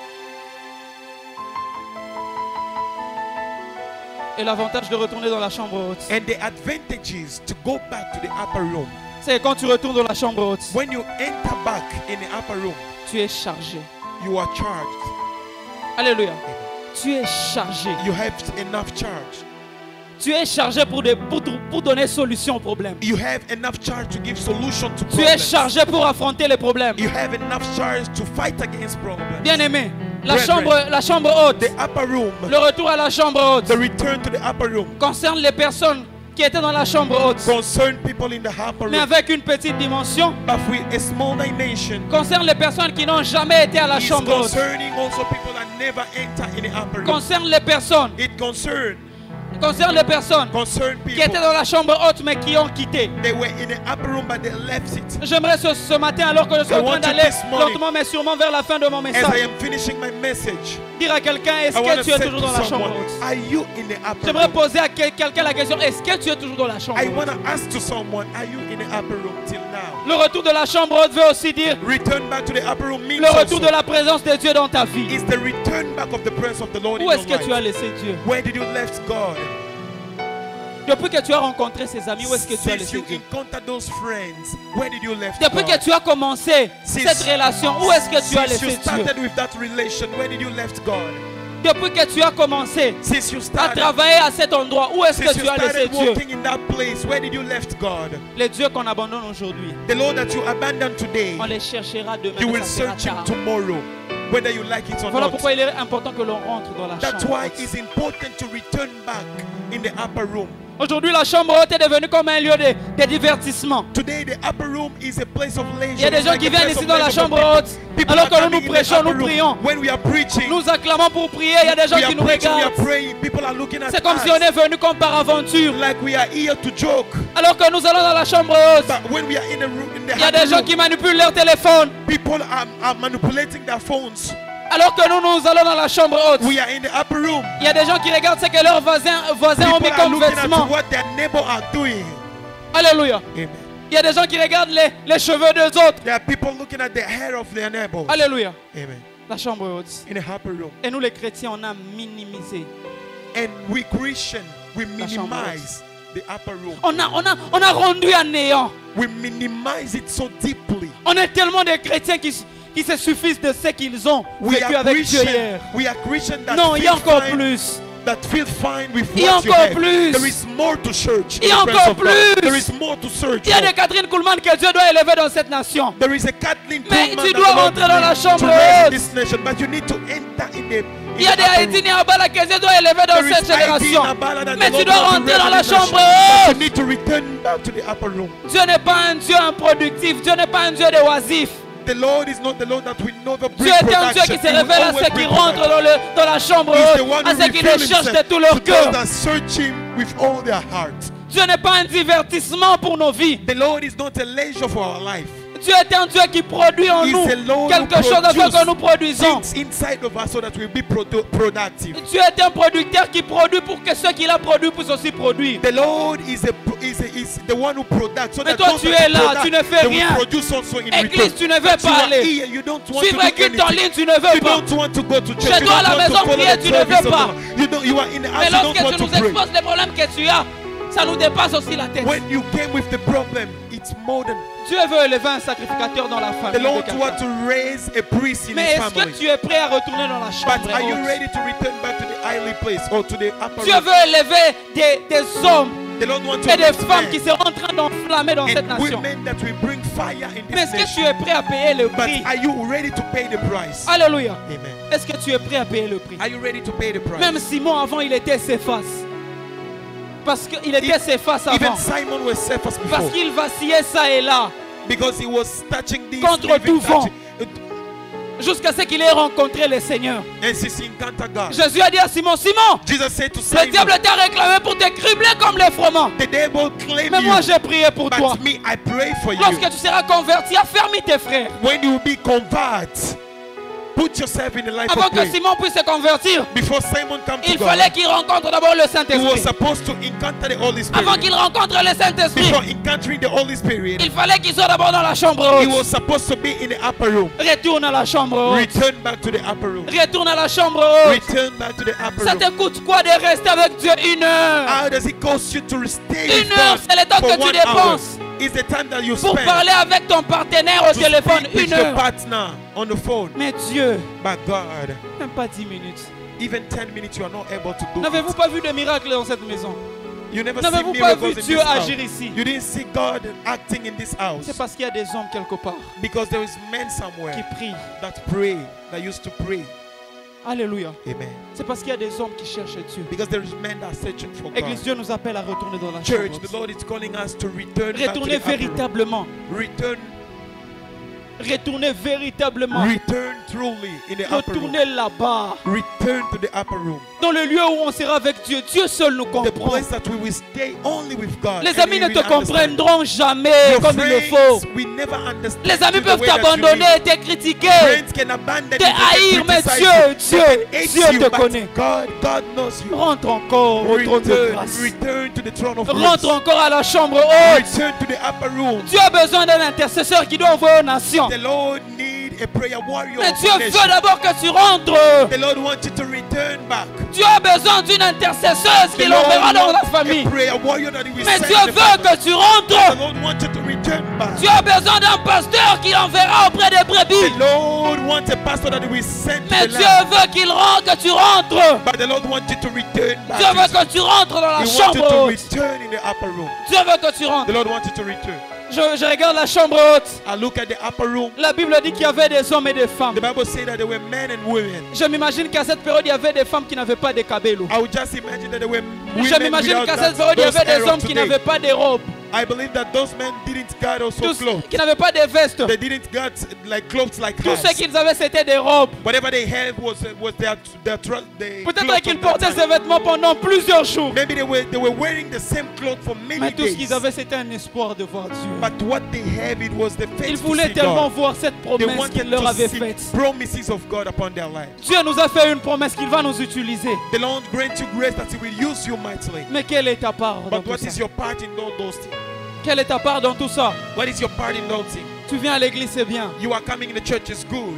Et l'avantage de retourner dans la chambre haute, And the advantages to go back to the upper room. c'est quand tu retournes dans la chambre haute, When you enter back in the upper room, tu es chargé. you are charged. Alléluia. Tu es chargé. You have enough charge. Tu es chargé pour, de- pour, pour donner solution aux problèmes. You have enough charge to give solution to Tu es problems. chargé pour affronter les problèmes. You have enough charge to fight against problems. Bien-aimé, la Brethren, chambre, la chambre haute, The upper room, le retour à la chambre haute the return to the upper room concerne les personnes qui étaient dans la chambre haute, concern people in the upper mais room, avec une petite dimension, but with a small dimension. concerne les personnes qui n'ont jamais été à la It's chambre haute, concerning also people that never enter in the upper room. concerne les personnes, It concern concerne les personnes concern qui étaient people. dans la chambre haute mais qui ont quitté. They were in the upper room but they left it. J'aimerais ce, ce matin, alors que je suis I en train want you d'aller this morning, lentement mais sûrement vers la fin de mon As I message, am finishing my message, dire à quelqu'un, est-ce I want que to tu es say toujours to dans la chambre someone, haute? are you in the upper J'aimerais room? poser à quel- quelqu'un la question, est-ce que tu es toujours dans la chambre I haute? want to ask to someone, are you in the upper room till now? Le retour de la chambre haute veut aussi dire Return back to the upper room means le retour also de la présence de Dieu dans ta vie. is the return back of the presence of the Lord in Où your est-ce que tu as life. laissé Dieu? Where did you left God? Depuis que tu as rencontré ses amis, où est-ce que tu as Since laissé you Dieu? encountered those friends, where did you left Depuis que God? tu as commencé Since- cette relation, où est-ce que tu as Since you laissé Dieu? started with that relation, where did you left God? Depuis que tu as commencé Since you à started, travailler à cet endroit, où est-ce que since you tu as laissé started Dieu? walking in that place, where did you left God? Les dieux qu'on abandonne aujourd'hui, The Lord that you abandoned today, on les cherchera demain. you mais will ça sera search Him tard. tomorrow, whether you like it or Voilà not. pourquoi il est important que l'on rentre dans la That's chambre why haute. it's important to return back in the upper room. Aujourd'hui, la chambre haute est devenue comme un lieu de, de divertissement. Today, the upper room is a place of leisure. Il y a des It's gens like qui a viennent place ici of dans la leisure for chambre people. haute. People Alors are que nous coming nous in the prêchons, upper nous room. prions. When we are preaching, Nous acclamons pour prier. Il y a des gens we qui are nous preaching, we are regardent. praying. People are looking at C'est comme us si on est venu comme par aventure. like we are here to joke. Alors que nous allons dans la chambre haute, But when we are in the room, in the il y a upper des gens room, qui manipulent leur téléphone. people are, are manipulating their phones. Alors que nous, nous allons dans la chambre haute, We are in the upper room. il y a des gens qui regardent ce que leurs voisins, voisins ont People mis are comme looking at vêtements. what their neighbor are doing. Alléluia. Amen. Il y a des gens qui regardent les, les cheveux des autres. There are people looking at the hair of their neighbors. Alléluia. Amen. La chambre haute. In the upper room. Et nous les chrétiens, on a minimisé. And we Christian, we La chambre minimize the upper room. On a, on a, on a rendu à néant. We minimize it so deeply. On est tellement de chrétiens qui, qui se suffisent de ce qu'ils ont We vécu are avec Dieu Christian. hier. We are Christian that Non, il y a feel encore fine, plus. that feel fine with Il y a what you encore have. plus. There is more to search. Il y a in the encore presence of God. plus. There is more to search. Il y a for. des Catherine Kuhlman que Dieu doit élever dans cette nation. There is a Kathleen Mais Kuhlman tu that dois the Lord rentrer dans la needs chambre to raise haute. in this nation, but you need to enter in the. Il y a des Haïti Niabala que Dieu doit élever dans There cette is I D génération. Nabala that Mais the tu Lord dois wants to rentrer raise dans in la this nation, chambre but haute. you need to return back to the upper room. Dieu n'est pas un Dieu improductif. Dieu n'est pas un Dieu de oisif. The Lord is not the Lord that we know the Dieu est un Dieu qui se révèle à ceux qui rentrent dans, le, dans la chambre He's the haute, one à who ceux qui le reveals cherchent de himself tout leur to cœur. those that search Him with all their heart. Dieu n'est pas un divertissement pour nos vies. The Lord is not a leisure for our life. Dieu est un Dieu qui produit en He's nous a Lord quelque who chose afin que nous produces produisons. things inside of us so that we'll be produ- productive. Dieu est un producteur qui produit pour que ceux qui l'a produit puissent aussi produire. The Lord is, a, is, a, is the one who products. So Mais that toi, those tu that es là, product, tu ne fais they will rien. produce also in Église, return. tu ne veux But you pas are aller. here, you don't want Suivre to un do culte en anything. ligne, tu ne veux You pas. don't want to go to church. Chez You toi, à don't la want maison, to follow prier, the tu ne service veux of pas. the Lord. You, don't, you are in the house, Mais you don't lorsque want tu to nous pray. exposes les problèmes que tu as, ça nous dépasse aussi la tête. When you came with the problem, it's more than Dieu veut élever un sacrificateur dans la the famille. de Lord quelqu'un. wants to raise a priest in Mais his est-ce que family. tu es prêt à retourner dans la chambre But are you haute? ready to return back to the highly place or to the upper Dieu room? veut élever des, des hommes The Lord wants to et des raise femmes men qui seront en train d'enflammer dans cette and nation. women that will bring fire in Mais this est-ce que nation. tu es prêt à payer le But prix? are you ready to pay the price? Alléluia. Amen. Est-ce que tu es prêt à payer le prix? Are you ready to pay the price? Même Simon avant il était Céphas. Parce qu'il était If- Céphas Even avant. Simon was Cephas Parce before qu'il vacillait ça et là. because he was touching these Contre living, tout vent. touching- Jusqu'à ce qu'il ait rencontré le Seigneur. and since he encountered God. Jésus a dit à Simon, Simon, Jesus said to le Simon, diable t'a réclamé pour te cribler comme les froment. the devil claimed Mais moi you, j'ai prié pour toi. but me, I pray for you. Lorsque tu seras converti, affermis tes frères. When you be convert, put yourself in the life Avant of que prayer. Simon puisse se convertir, Before Simon come to il God, fallait qu'il rencontre d'abord le he was Saint-Esprit. supposed to encounter the Holy Avant Spirit. qu'il rencontre le Saint-Esprit, Before encountering the Holy Spirit, il fallait qu'il soit d'abord dans la chambre he haute. was supposed to be in the upper room. Retourne à la chambre haute. Return back to the upper room. Retourne à la chambre haute. Return back to the upper Ça room. te coûte quoi de rester avec Dieu une heure? How does it cost you to stay Une with heure, God c'est le temps for que tu one hour? dépenses Is the time that you pour spend parler avec ton partenaire au to téléphone. speak with Une your heure. partner on the phone. Mais Dieu, But God, même pas dix minutes. even ten minutes you are not able to do N'avez-vous it. pas vu de miracles dans cette maison? You never see N'avez-vous pas vu miracles in Dieu this house. agir ici? You didn't see God acting in this house C'est parce qu'il y a des hommes quelque part because there is men qui somewhere prient. that pray, that used to pray. Alléluia. Amen. C'est parce qu'il y a des hommes qui cherchent Dieu. Because there is men that are searching for Église, God. Dieu nous appelle à retourner dans la Church, chambre. the Lord is calling us to return back to Retournez the upper room. véritablement. Return, Retournez véritablement. return truly in the upper room. Retournez là-bas. Return to the upper room. Dans le lieu où on sera avec Dieu. Dieu seul nous The comprend. place that we will stay only with God. Les And amis He ne will te understand. comprendront jamais Your comme il le faut. friends, we never understand Les amis you the peuvent way that you t'abandonner, live. te critiquer, Friends can abandon te you, they can haïr, mais criticize Dieu, you, Dieu, they can hate Dieu you, te but connaît. God, God knows you. Rentre encore au trône de Return, grâce. return to the throne of Rentre grace. encore à la chambre haute. Return to the upper room. Dieu a besoin d'un intercesseur qui doit envoyer aux nations. The Lord need a prayer warrior. Mais of Dieu the veut nation. d'abord que tu rentres. The Lord wants you to return back. Dieu a besoin d'une intercesseuse The qui Lord l'enverra dans la wants famille. a prayer warrior that He will Mais send Dieu in the veut family. que tu The rentres. Lord wants you to return back. Dieu a besoin d'un pasteur qui l'enverra auprès des brebis. The Lord wants a pastor that He will send to Mais the Dieu land. veut qu'il rentre, que tu rentres. But the Lord wants you to return back. Dieu veut que tu rentres dans la He wants you chambre to haute. return in the upper room. Dieu veut que tu The rentres. Lord wants you to return. Je, je regarde la chambre haute. I look at the upper room. La Bible dit qu'il y avait des hommes et des femmes. The Bible says that there were men and women. Je m'imagine qu'à cette période, il y avait des femmes qui n'avaient pas de cabello. I would just imagine that there were Je women m'imagine without qu'à that, cette période, il y those avait des era hommes qui today. n'avaient pas de robes. I believe that those men didn't got also Tous, clothes. qui n'avaient pas de vestes. They didn't got like clothes like Tout ce us. qu'ils avaient, c'était des robes. Whatever they had was was their their, tru- their Peut-être clothes qu'ils of that portaient time. ces vêtements pendant plusieurs jours. Maybe they were they were wearing the same clothes for many Mais tout ce days. qu'ils avaient, c'était un espoir de voir Dieu. But what they have, it was the faith Ils to voulaient see tellement God. voir cette They promesse wanted qu'il leur to avait see faite. promises of God upon their lives. Dieu nous a fait une promesse qu'il va nous utiliser. The Lord grant you grace that He will use you mightily. Mais quelle est ta part dans But tout what ça? is your part in all those things? Quelle est ta part dans tout ça? What is your part in those things? Tu viens à l'église, c'est bien. You are coming in the church is good.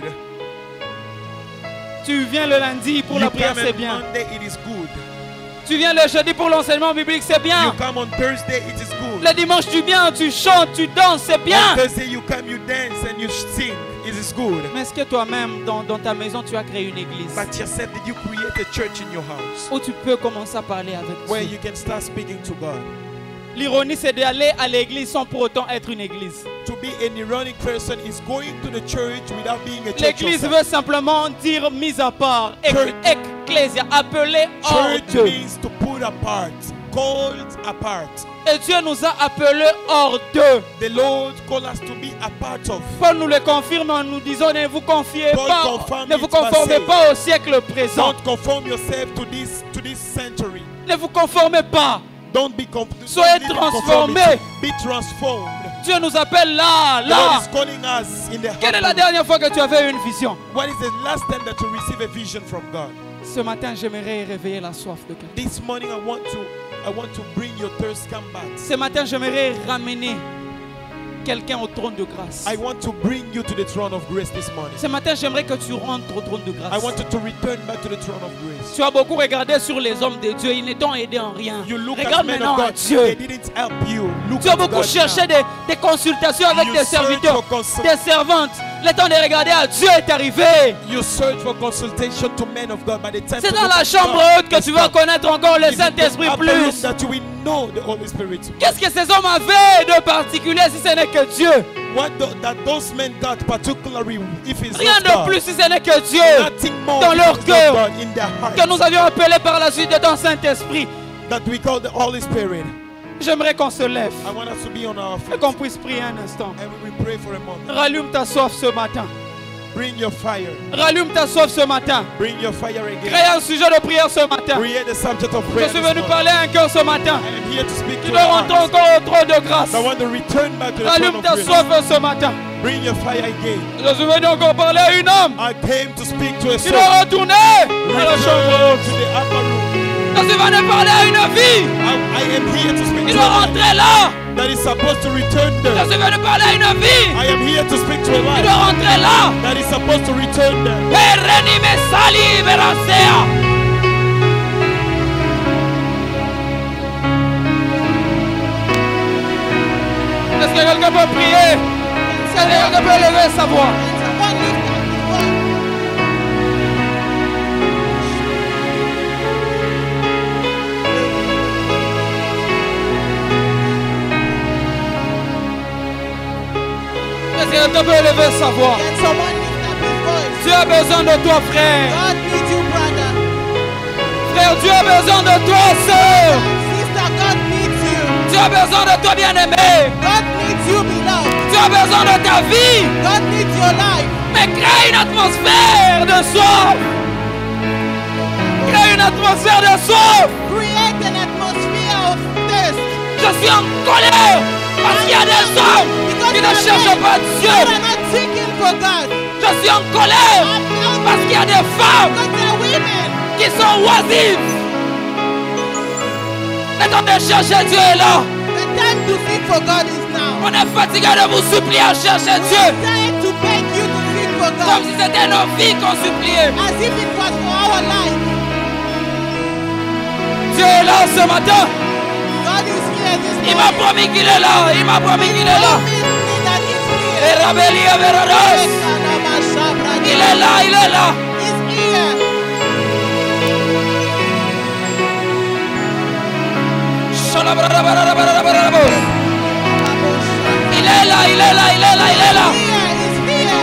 Tu viens le lundi pour You la prière, come c'est on bien. Monday, it is good. Tu viens le jeudi pour l'enseignement biblique, c'est You bien. come on Thursday, it is good. Le dimanche, tu viens, tu chantes, tu danses, c'est On bien. Thursday you come, you dance and you sing. It is good. Mais est-ce que toi-même, dans, dans ta maison, tu as créé une église But yourself, did you create a church in your house où tu peux commencer à parler avec where Dieu? you can start speaking to God? L'ironie, c'est d'aller à l'église sans pour autant être une église. To be an ironic person is going to the church without being a church. L'église yourself. veut simplement dire mise à part, Church. ecclésia, appelé hors Church d'eux. means to put apart, called apart. Et Dieu nous a appelés hors d'eux. The Lord called us to be a part of. Paul nous le confirme en nous disant ne vous confiez Paul pas, confirme ne vous it by conformez saying, pas au siècle présent. Don't conform yourself to this to this century. Ne vous conformez pas. Don't be conf- Soyez don't live in transformés. conformity. Be transformed. Dieu nous appelle là, The Lord là. is calling us in the Quelle est heart la room. dernière fois que tu avais une vision? What is the last time that you receive a vision from God? Ce matin, j'aimerais réveiller la soif de quelqu'un. This morning I want to I want to bring your thirst come back. Ce matin, j'aimerais ramener quelqu'un au trône de grâce. I want to bring you to the throne of grace this morning. Ce matin, j'aimerais que tu rentres au trône de I grâce. want you to return back to the throne of grace. Tu as beaucoup regardé sur les hommes de Dieu, ils ne t'ont aidé en rien. You look Regarde at men maintenant of à God, they Dieu. didn't help you. Look Tu as at beaucoup God cherché now. des, des consultations avec You des search serviteurs, for consul- des servantes. Le temps de regarder à Dieu est arrivé. You search for consultation to men of God. By the time C'est to dans look la at chambre God, haute que tu vas stop. connaître encore le It's in the Saint-Esprit upper room plus. that you will know the Holy Spirit. Qu'est-ce que ces hommes avaient de particulier si ce n'est que Dieu? What the, that those men got particularly, if it's Rien not de God, plus si ce n'est que Dieu. nothing more dans if leur it's not cœur, God, in their heart, Que nous avions appelé par la suite de ton Saint-Esprit. that we call the Holy Spirit. J'aimerais qu'on se lève I want us to be on our et feet qu'on puisse prier un instant. and we will pray for a moment. Rallume ta soif ce matin. Bring your fire. Rallume ta soif ce matin. Bring your fire again. Crée un sujet de prière ce matin. Create the subject of Je prayer. suis this venu morning. parler à un cœur ce matin. I am here to speak Tu to dois your rentrer heart. encore au trône de grâce. I want to return back to the throne Rallume of ta grace. soif ce matin. Bring your fire again. Je suis venu encore parler à une âme. I came to speak to a Tu soul. dois retourner à la chambre Return haute. to the upper room. Je suis venu parler à une vie. I, I am here to speak Tu to dois a life rentrer là. that is supposed to return Je there. suis venu parler à une vie. I am here to speak to a Tu life dois rentrer là. that is supposed to return there. Pereni me sali verasea. Est-ce que quelqu'un peut prier? Est-ce que quelqu'un peut lever sa voix? Est-ce que quelqu'un peut lever sa voix? Dieu a besoin de toi, frère. God needs you, brother. Frère, Dieu a besoin de toi, sœur. Sister, God needs you. Dieu a besoin de toi, bien-aimé. God needs you, beloved. Dieu a besoin de ta vie. God needs your life. Mais crée une atmosphère de soif. Crée une atmosphère de soif. Create an atmosphere of thirst. Je suis en colère parce qu'il y a des hommes qui ne cherchent pas Dieu. You are not seeking for God. Je suis en colère parce qu'il y a des femmes Because there are women. qui sont oisives. Le temps de chercher Dieu est là. The time to seek for God is now. On est fatigué de vous supplier à chercher Dieu. It's time to beg you to seek for Comme God. si c'était nos vies qu'on suppliait. As if it was for our life. Dieu est là ce matin. God is here this Il m'a morning. promis qu'il est là. Il m'a promis qu'il est là. Promise me that he's Et here. Rabelia Verados. Il est là, il est là. He's here. Il est là, il est là, il est là, il est là. Here, he's here.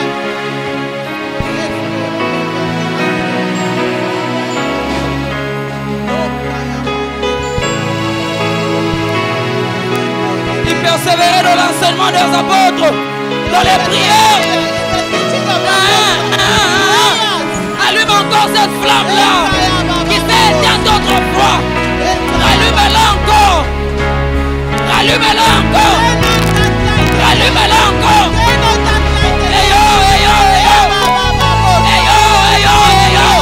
Il persévérait dans l'enseignement des apôtres, dans les prières. Ah, ah, ah. Allume encore cette flamme-là qui s'est éteinte autrefois. Rallume-la encore. Rallume-la encore. Rallume-la encore. Hey yo, hey yo, hey yo. Hey yo, hey yo, hey yo.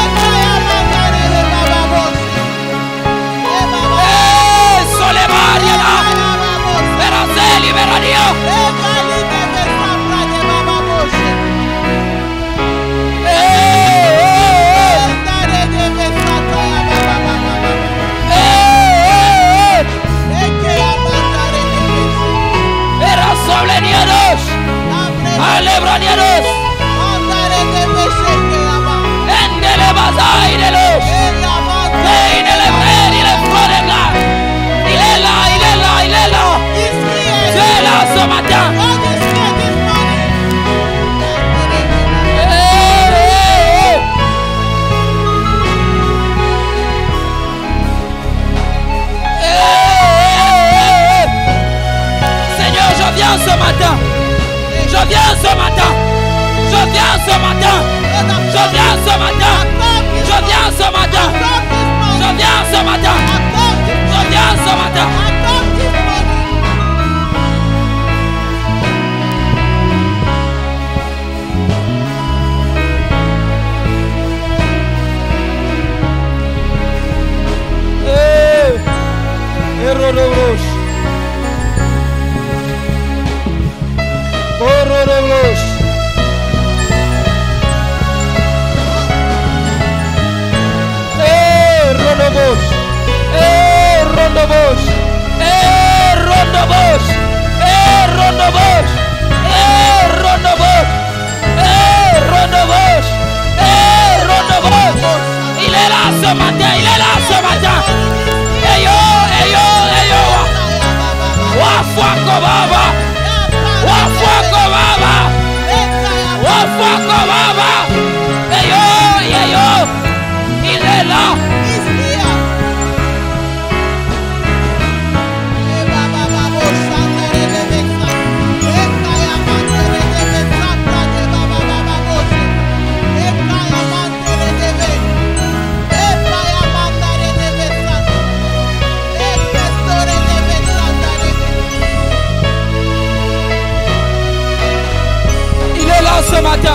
Hey, Soleil là. Veraceli, Veradio. Soblenianos, alebranianos, endele bazaidelos, veine frères, il est fort et là, il est là, il est là, il est là, tu es là ce matin. Hey, hey, hey. Hey, hey, hey. Seigneur, je viens ce matin. Je viens ce matin. Je viens ce matin. Je viens ce matin. Je viens ce matin. Je viens ce matin. Je viens ce matin. Hey, Herodoros. Herodoros. Hey, Rondobos. Hey, Rondobos. Hey, Rondobos. Hey, Rondobos. Hey, Rondobos. Hey, Rondobos. Hey, Rondobos. Il est là ce matin, il est là ce matin. Hey yo, hey yo, hey yo. Wafwako baba. Wafwako baba. Wafwako baba. Hey yo, hey yo. Il est là. Il est là ce matin.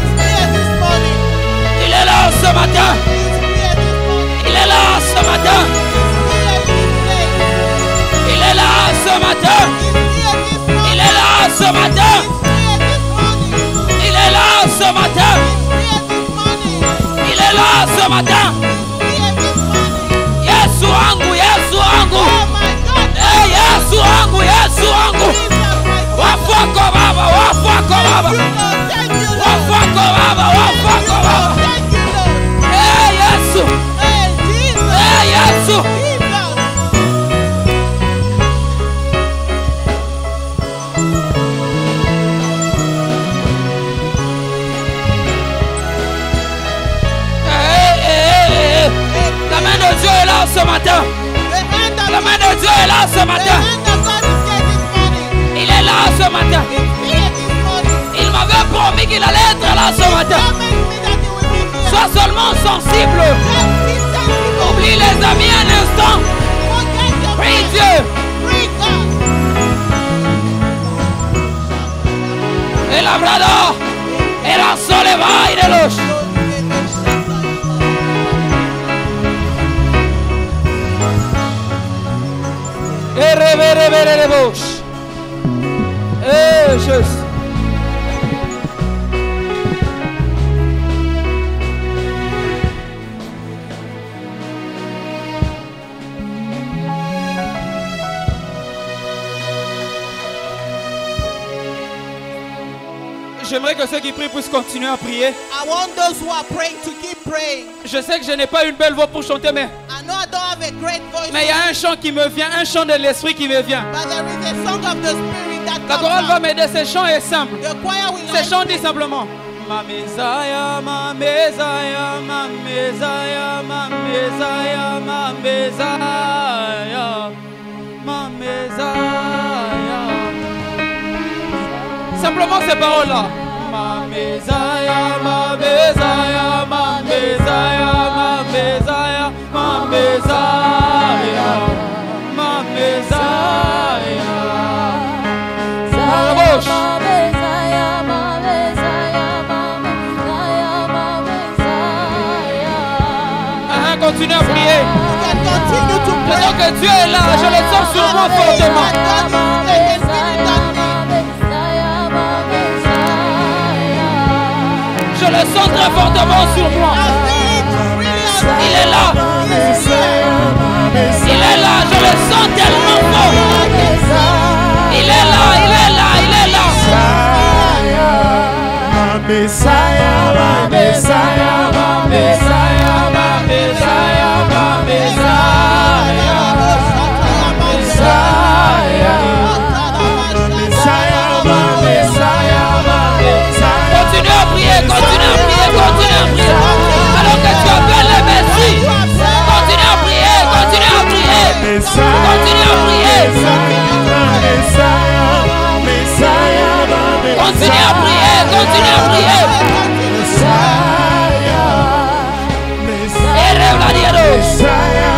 Il est là ce matin. Il est là ce matin. Il est là ce matin. Il est là ce matin. Il est là ce matin. Il est là ce matin. Yesu wangu, Yesu wangu. Eh, Yesu wangu, Yesu wangu. Wafwako baba, wafwako baba. Wafwako baba, wafwako baba. Eh, Yesu. Eh, Yesu. ce matin. La main de Dieu est là ce matin. Il est là ce matin. Il m'avait promis qu'il allait être là ce matin. Sois seulement sensible. Oublie les amis un instant. Prie Dieu. El labrador era sole vai de los. Eh, Jésus. J'aimerais que ceux qui prient puissent continuer à prier. I want those who are praying to keep praying. Je sais que je n'ai pas une belle voix pour chanter, mais I know I don't have a great voice. mais il y a un chant qui me vient, un chant de l'esprit qui me vient. But there is a song of the spirit that La comes chorale va out. m'aider. Ce chant est simple. The choir will Ce lead chant dit simplement: Ma Messiah, ma Messiah, ma Messiah, ma Messiah, ma Messiah, ma Messiah. Simplement ces paroles-là. Ma Messiah, ma Messiah, ma Messiah, ma Messiah, ma Messiah, ma Messiah. À la bouche. Ah, continue à prier. can continue to Je pray. sens que Dieu est là. Je le sens sur moi fortement. Je le sens très fortement sur moi. Il est là. Il est là. Je le sens tellement fort. Il est là. Il est là. Il est là. Ma Messiah, ma Messiah, ma Messiah, ma Messiah, ma Messiah, Continue à prier. Continue à prier. Continue à prier. Alors que tu appelles le Messie. Continue à prier. Continue à prier. Continue à prier. Continue à prier. Continue à prier. Et rêve la diados.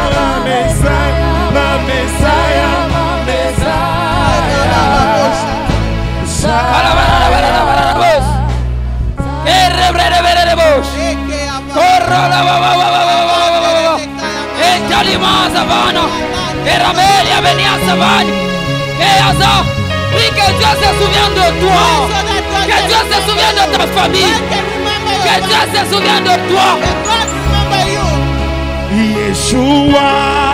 Prie que Dieu se souvienne de toi. Que Dieu se souvienne de ta famille. Que Dieu se souvienne de toi. Yeshua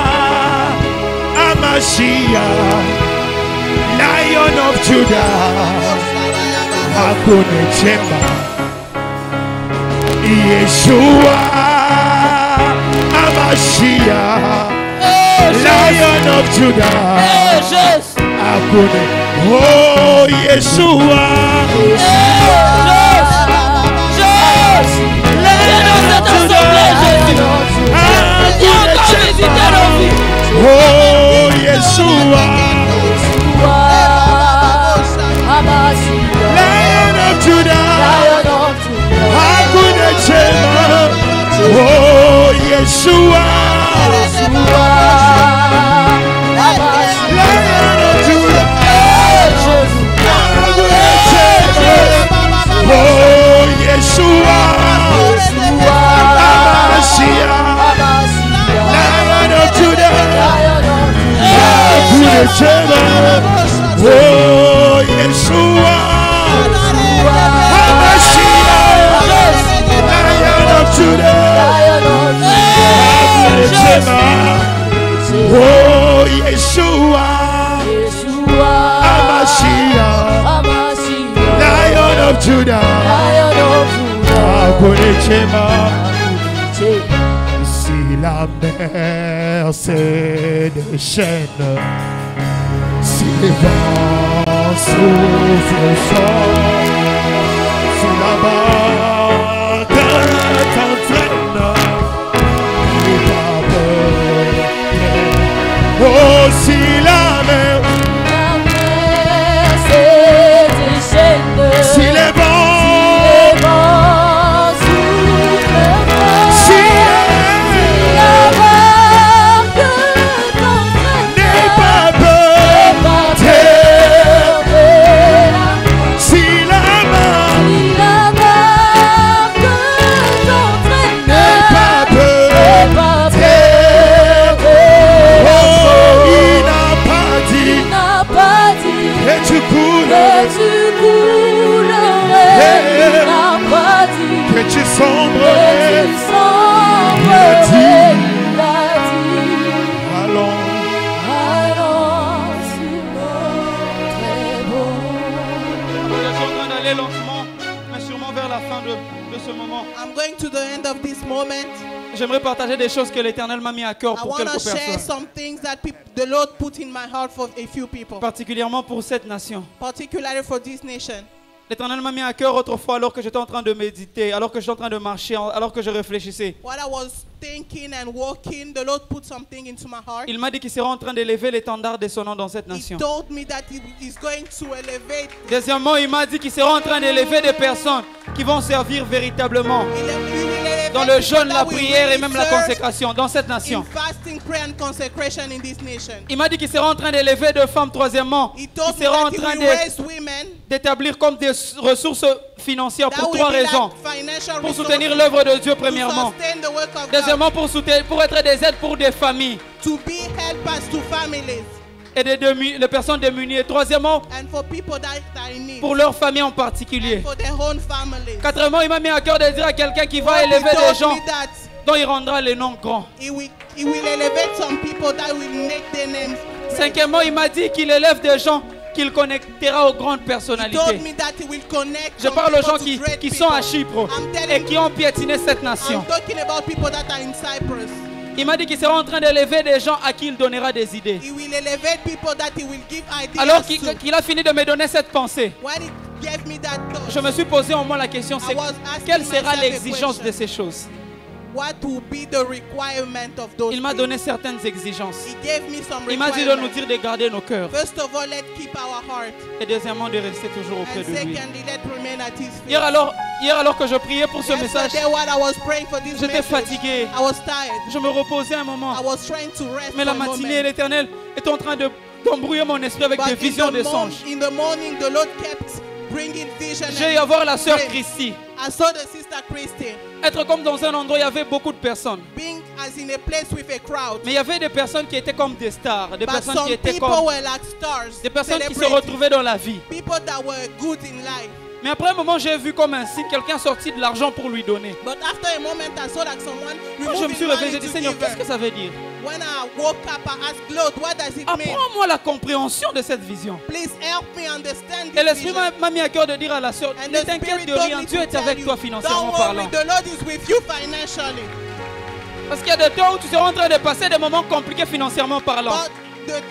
Amashiach, Lion of Judah, Hakuna Chemba. Yeshua Amashiach, Lion of Judah, Eh, Jésus. Hakuna. Oh Yeshua, Jésus. Jésus. Viens dans cette assemblée, Jésus. Viens encore visiter nos vies. oh Yeshua, Lion of Judah, Hakuna Chemba. Oh Yeshua, Lion of Judah, Hakuna Chemba. Oh Yeshua, Amashiach, Lion of Judah, Hakuna Chemba. Oh Yeshua, Amashiach, Lion of Judah, Hakuna Chemba. Oh Yeshua, Amashiach, Lion of Judah, Hakuna Chemba. Si la mer c'est des chaînes, si les vents soufflent fort, si la barque t'entraîne, n'aie pas peur, semblerai. tu semblerais, il a dit. Allons. Allons sur notre beau. Nous sommes en train d'aller lentement, mais sûrement vers la fin de, de ce moment. I'm going to the end of this moment. J'aimerais partager des choses que l'Éternel m'a mis à cœur I pour want quelques to share personnes, some things that peop- the Lord put in my heart for a few people, particulièrement pour cette nation. particularly for this nation. L'Éternel m'a mis à cœur autrefois alors que j'étais en train de méditer, alors que j'étais en train de marcher, alors que je réfléchissais. What I was thinking and walking, the Lord put something into my heart. Il m'a dit qu'il sera en train d'élever l'étendard de son nom dans cette He nation. told me that He is going to elevate. Deuxièmement, il m'a dit qu'il sera en train d'élever des personnes qui vont servir véritablement He will elevate dans le people jeûne, la that will prière et really même la serve consécration dans cette in nation. fasting, prayer and consecration in this nation. Il m'a dit qu'il sera en train d'élever deux femmes. Troisièmement, He il told me sera en that He train will de- raise women d'établir comme des ressources financières that pour will trois be raisons. like financial Pour resources soutenir l'œuvre de Dieu to premièrement. sustain the work of God, Deuxièmement, pour, soutenir, pour être des aides pour des familles to be helpers to families et des, demi- les personnes démunies. Et troisièmement, and for people that are in need, pour leur famille en particulier. for their own families. Quatrièmement, il m'a mis à cœur de dire à quelqu'un qui va Lord, élever He des told gens me that dont il rendra les noms grands. He will, he will elevate some people that will make their names great. Cinquièmement, il m'a dit qu'il élève des gens qu'il connectera aux grandes He told personnalités. me that He will connect Je some parle aux people gens to qui, great qui people. sont à Chypre I'm telling et qui ont piétiné cette I'm nation. talking about people that are in Cyprus. Il m'a dit qu'il sera en train d'élever des gens à qui il donnera des idées. He will elevate people that He will give ideas Alors qu'il to. qu'il a fini de me donner cette pensée, When He gave me that thought, je me suis posé au moins la question, c'est I was asking quelle sera myself a l'exigence question. de ces choses? what will be the requirement of those Il m'a things? donné certaines exigences. He gave me some Il m'a dit de nous requirements. dire de garder nos cœurs. First of all, let's keep our heart. Et deuxièmement, de rester toujours auprès And de lui. secondly, let's remain at His feet. Hier alors, hier alors que je priais pour ce message, Yesterday, while I was praying for this j'étais message, fatigué. I was tired. Je me reposais un moment. I was trying to rest Mais la for a matinée, moment. l'Éternel est en train de d'embrouiller mon esprit avec But des in visions, the des morning, songes. in the morning, the Lord kept bringing vision. J'ai eu and à voir la sœur dreams. Christy. I saw the sister Christy Être comme dans un endroit, il y avait beaucoup de personnes. being as in a place with a crowd. Mais il y avait des personnes qui étaient comme des stars, des But personnes some qui étaient people comme were like stars, des personnes qui se celebrities, retrouvaient dans la vie. people that were good in life. Mais après un moment, j'ai vu comme un signe quelqu'un sorti de l'argent pour lui donner. But after a moment, I saw that someone Quand je me removing suis réveillé, money j'ai dit, to Seigneur, give qu'est-ce que her. ça veut dire? When I woke up, I asked Lord, what does it mean? Apprends-moi la compréhension de cette vision. Please help me understand Et this l'Esprit vision. m'a m'a mis à cœur de dire à la sœur, And ne the t'inquiète Spirit de told rien, me Dieu to est tell avec you, toi financièrement don't parlant. worry, the Lord is with you financially. Parce qu'il y a des temps où tu seras en train de passer des moments compliqués financièrement parlant. But the,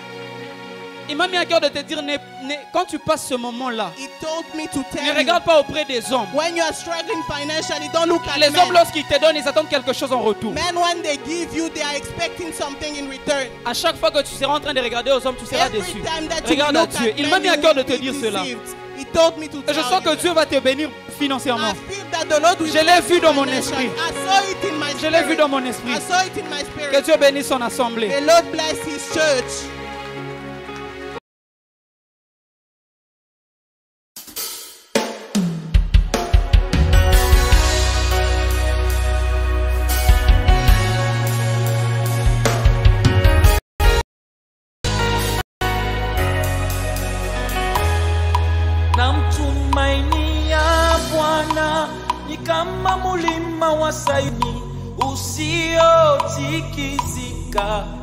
Il m'a mis à cœur de te dire, ne- ne- quand tu passes ce moment-là, He told me to ne tell you, regarde pas auprès des hommes. when you are struggling financially, don't look at Les men. hommes, lorsqu'ils te donnent, ils attendent quelque chose en retour. Men, when they give you, they are expecting something in return. À chaque fois que tu seras en train de regarder aux hommes, tu seras Every déçu. time that you Regarde à look Dieu. at Il m'a men, mis à you cœur de will te be dire cela. deceived. He told me to Et je tell sens you que Dieu va te bénir that. financièrement. I feel that the Lord will Je l'ai bless vu you dans mon financially. esprit. I saw it in my Je l'ai vu spirit. dans mon esprit. I saw it in my Que spirit. Dieu bénisse son assemblée. The Lord bless His church. Namtumainia Bwana ni kama mulima wa Sayuni usiotikizika.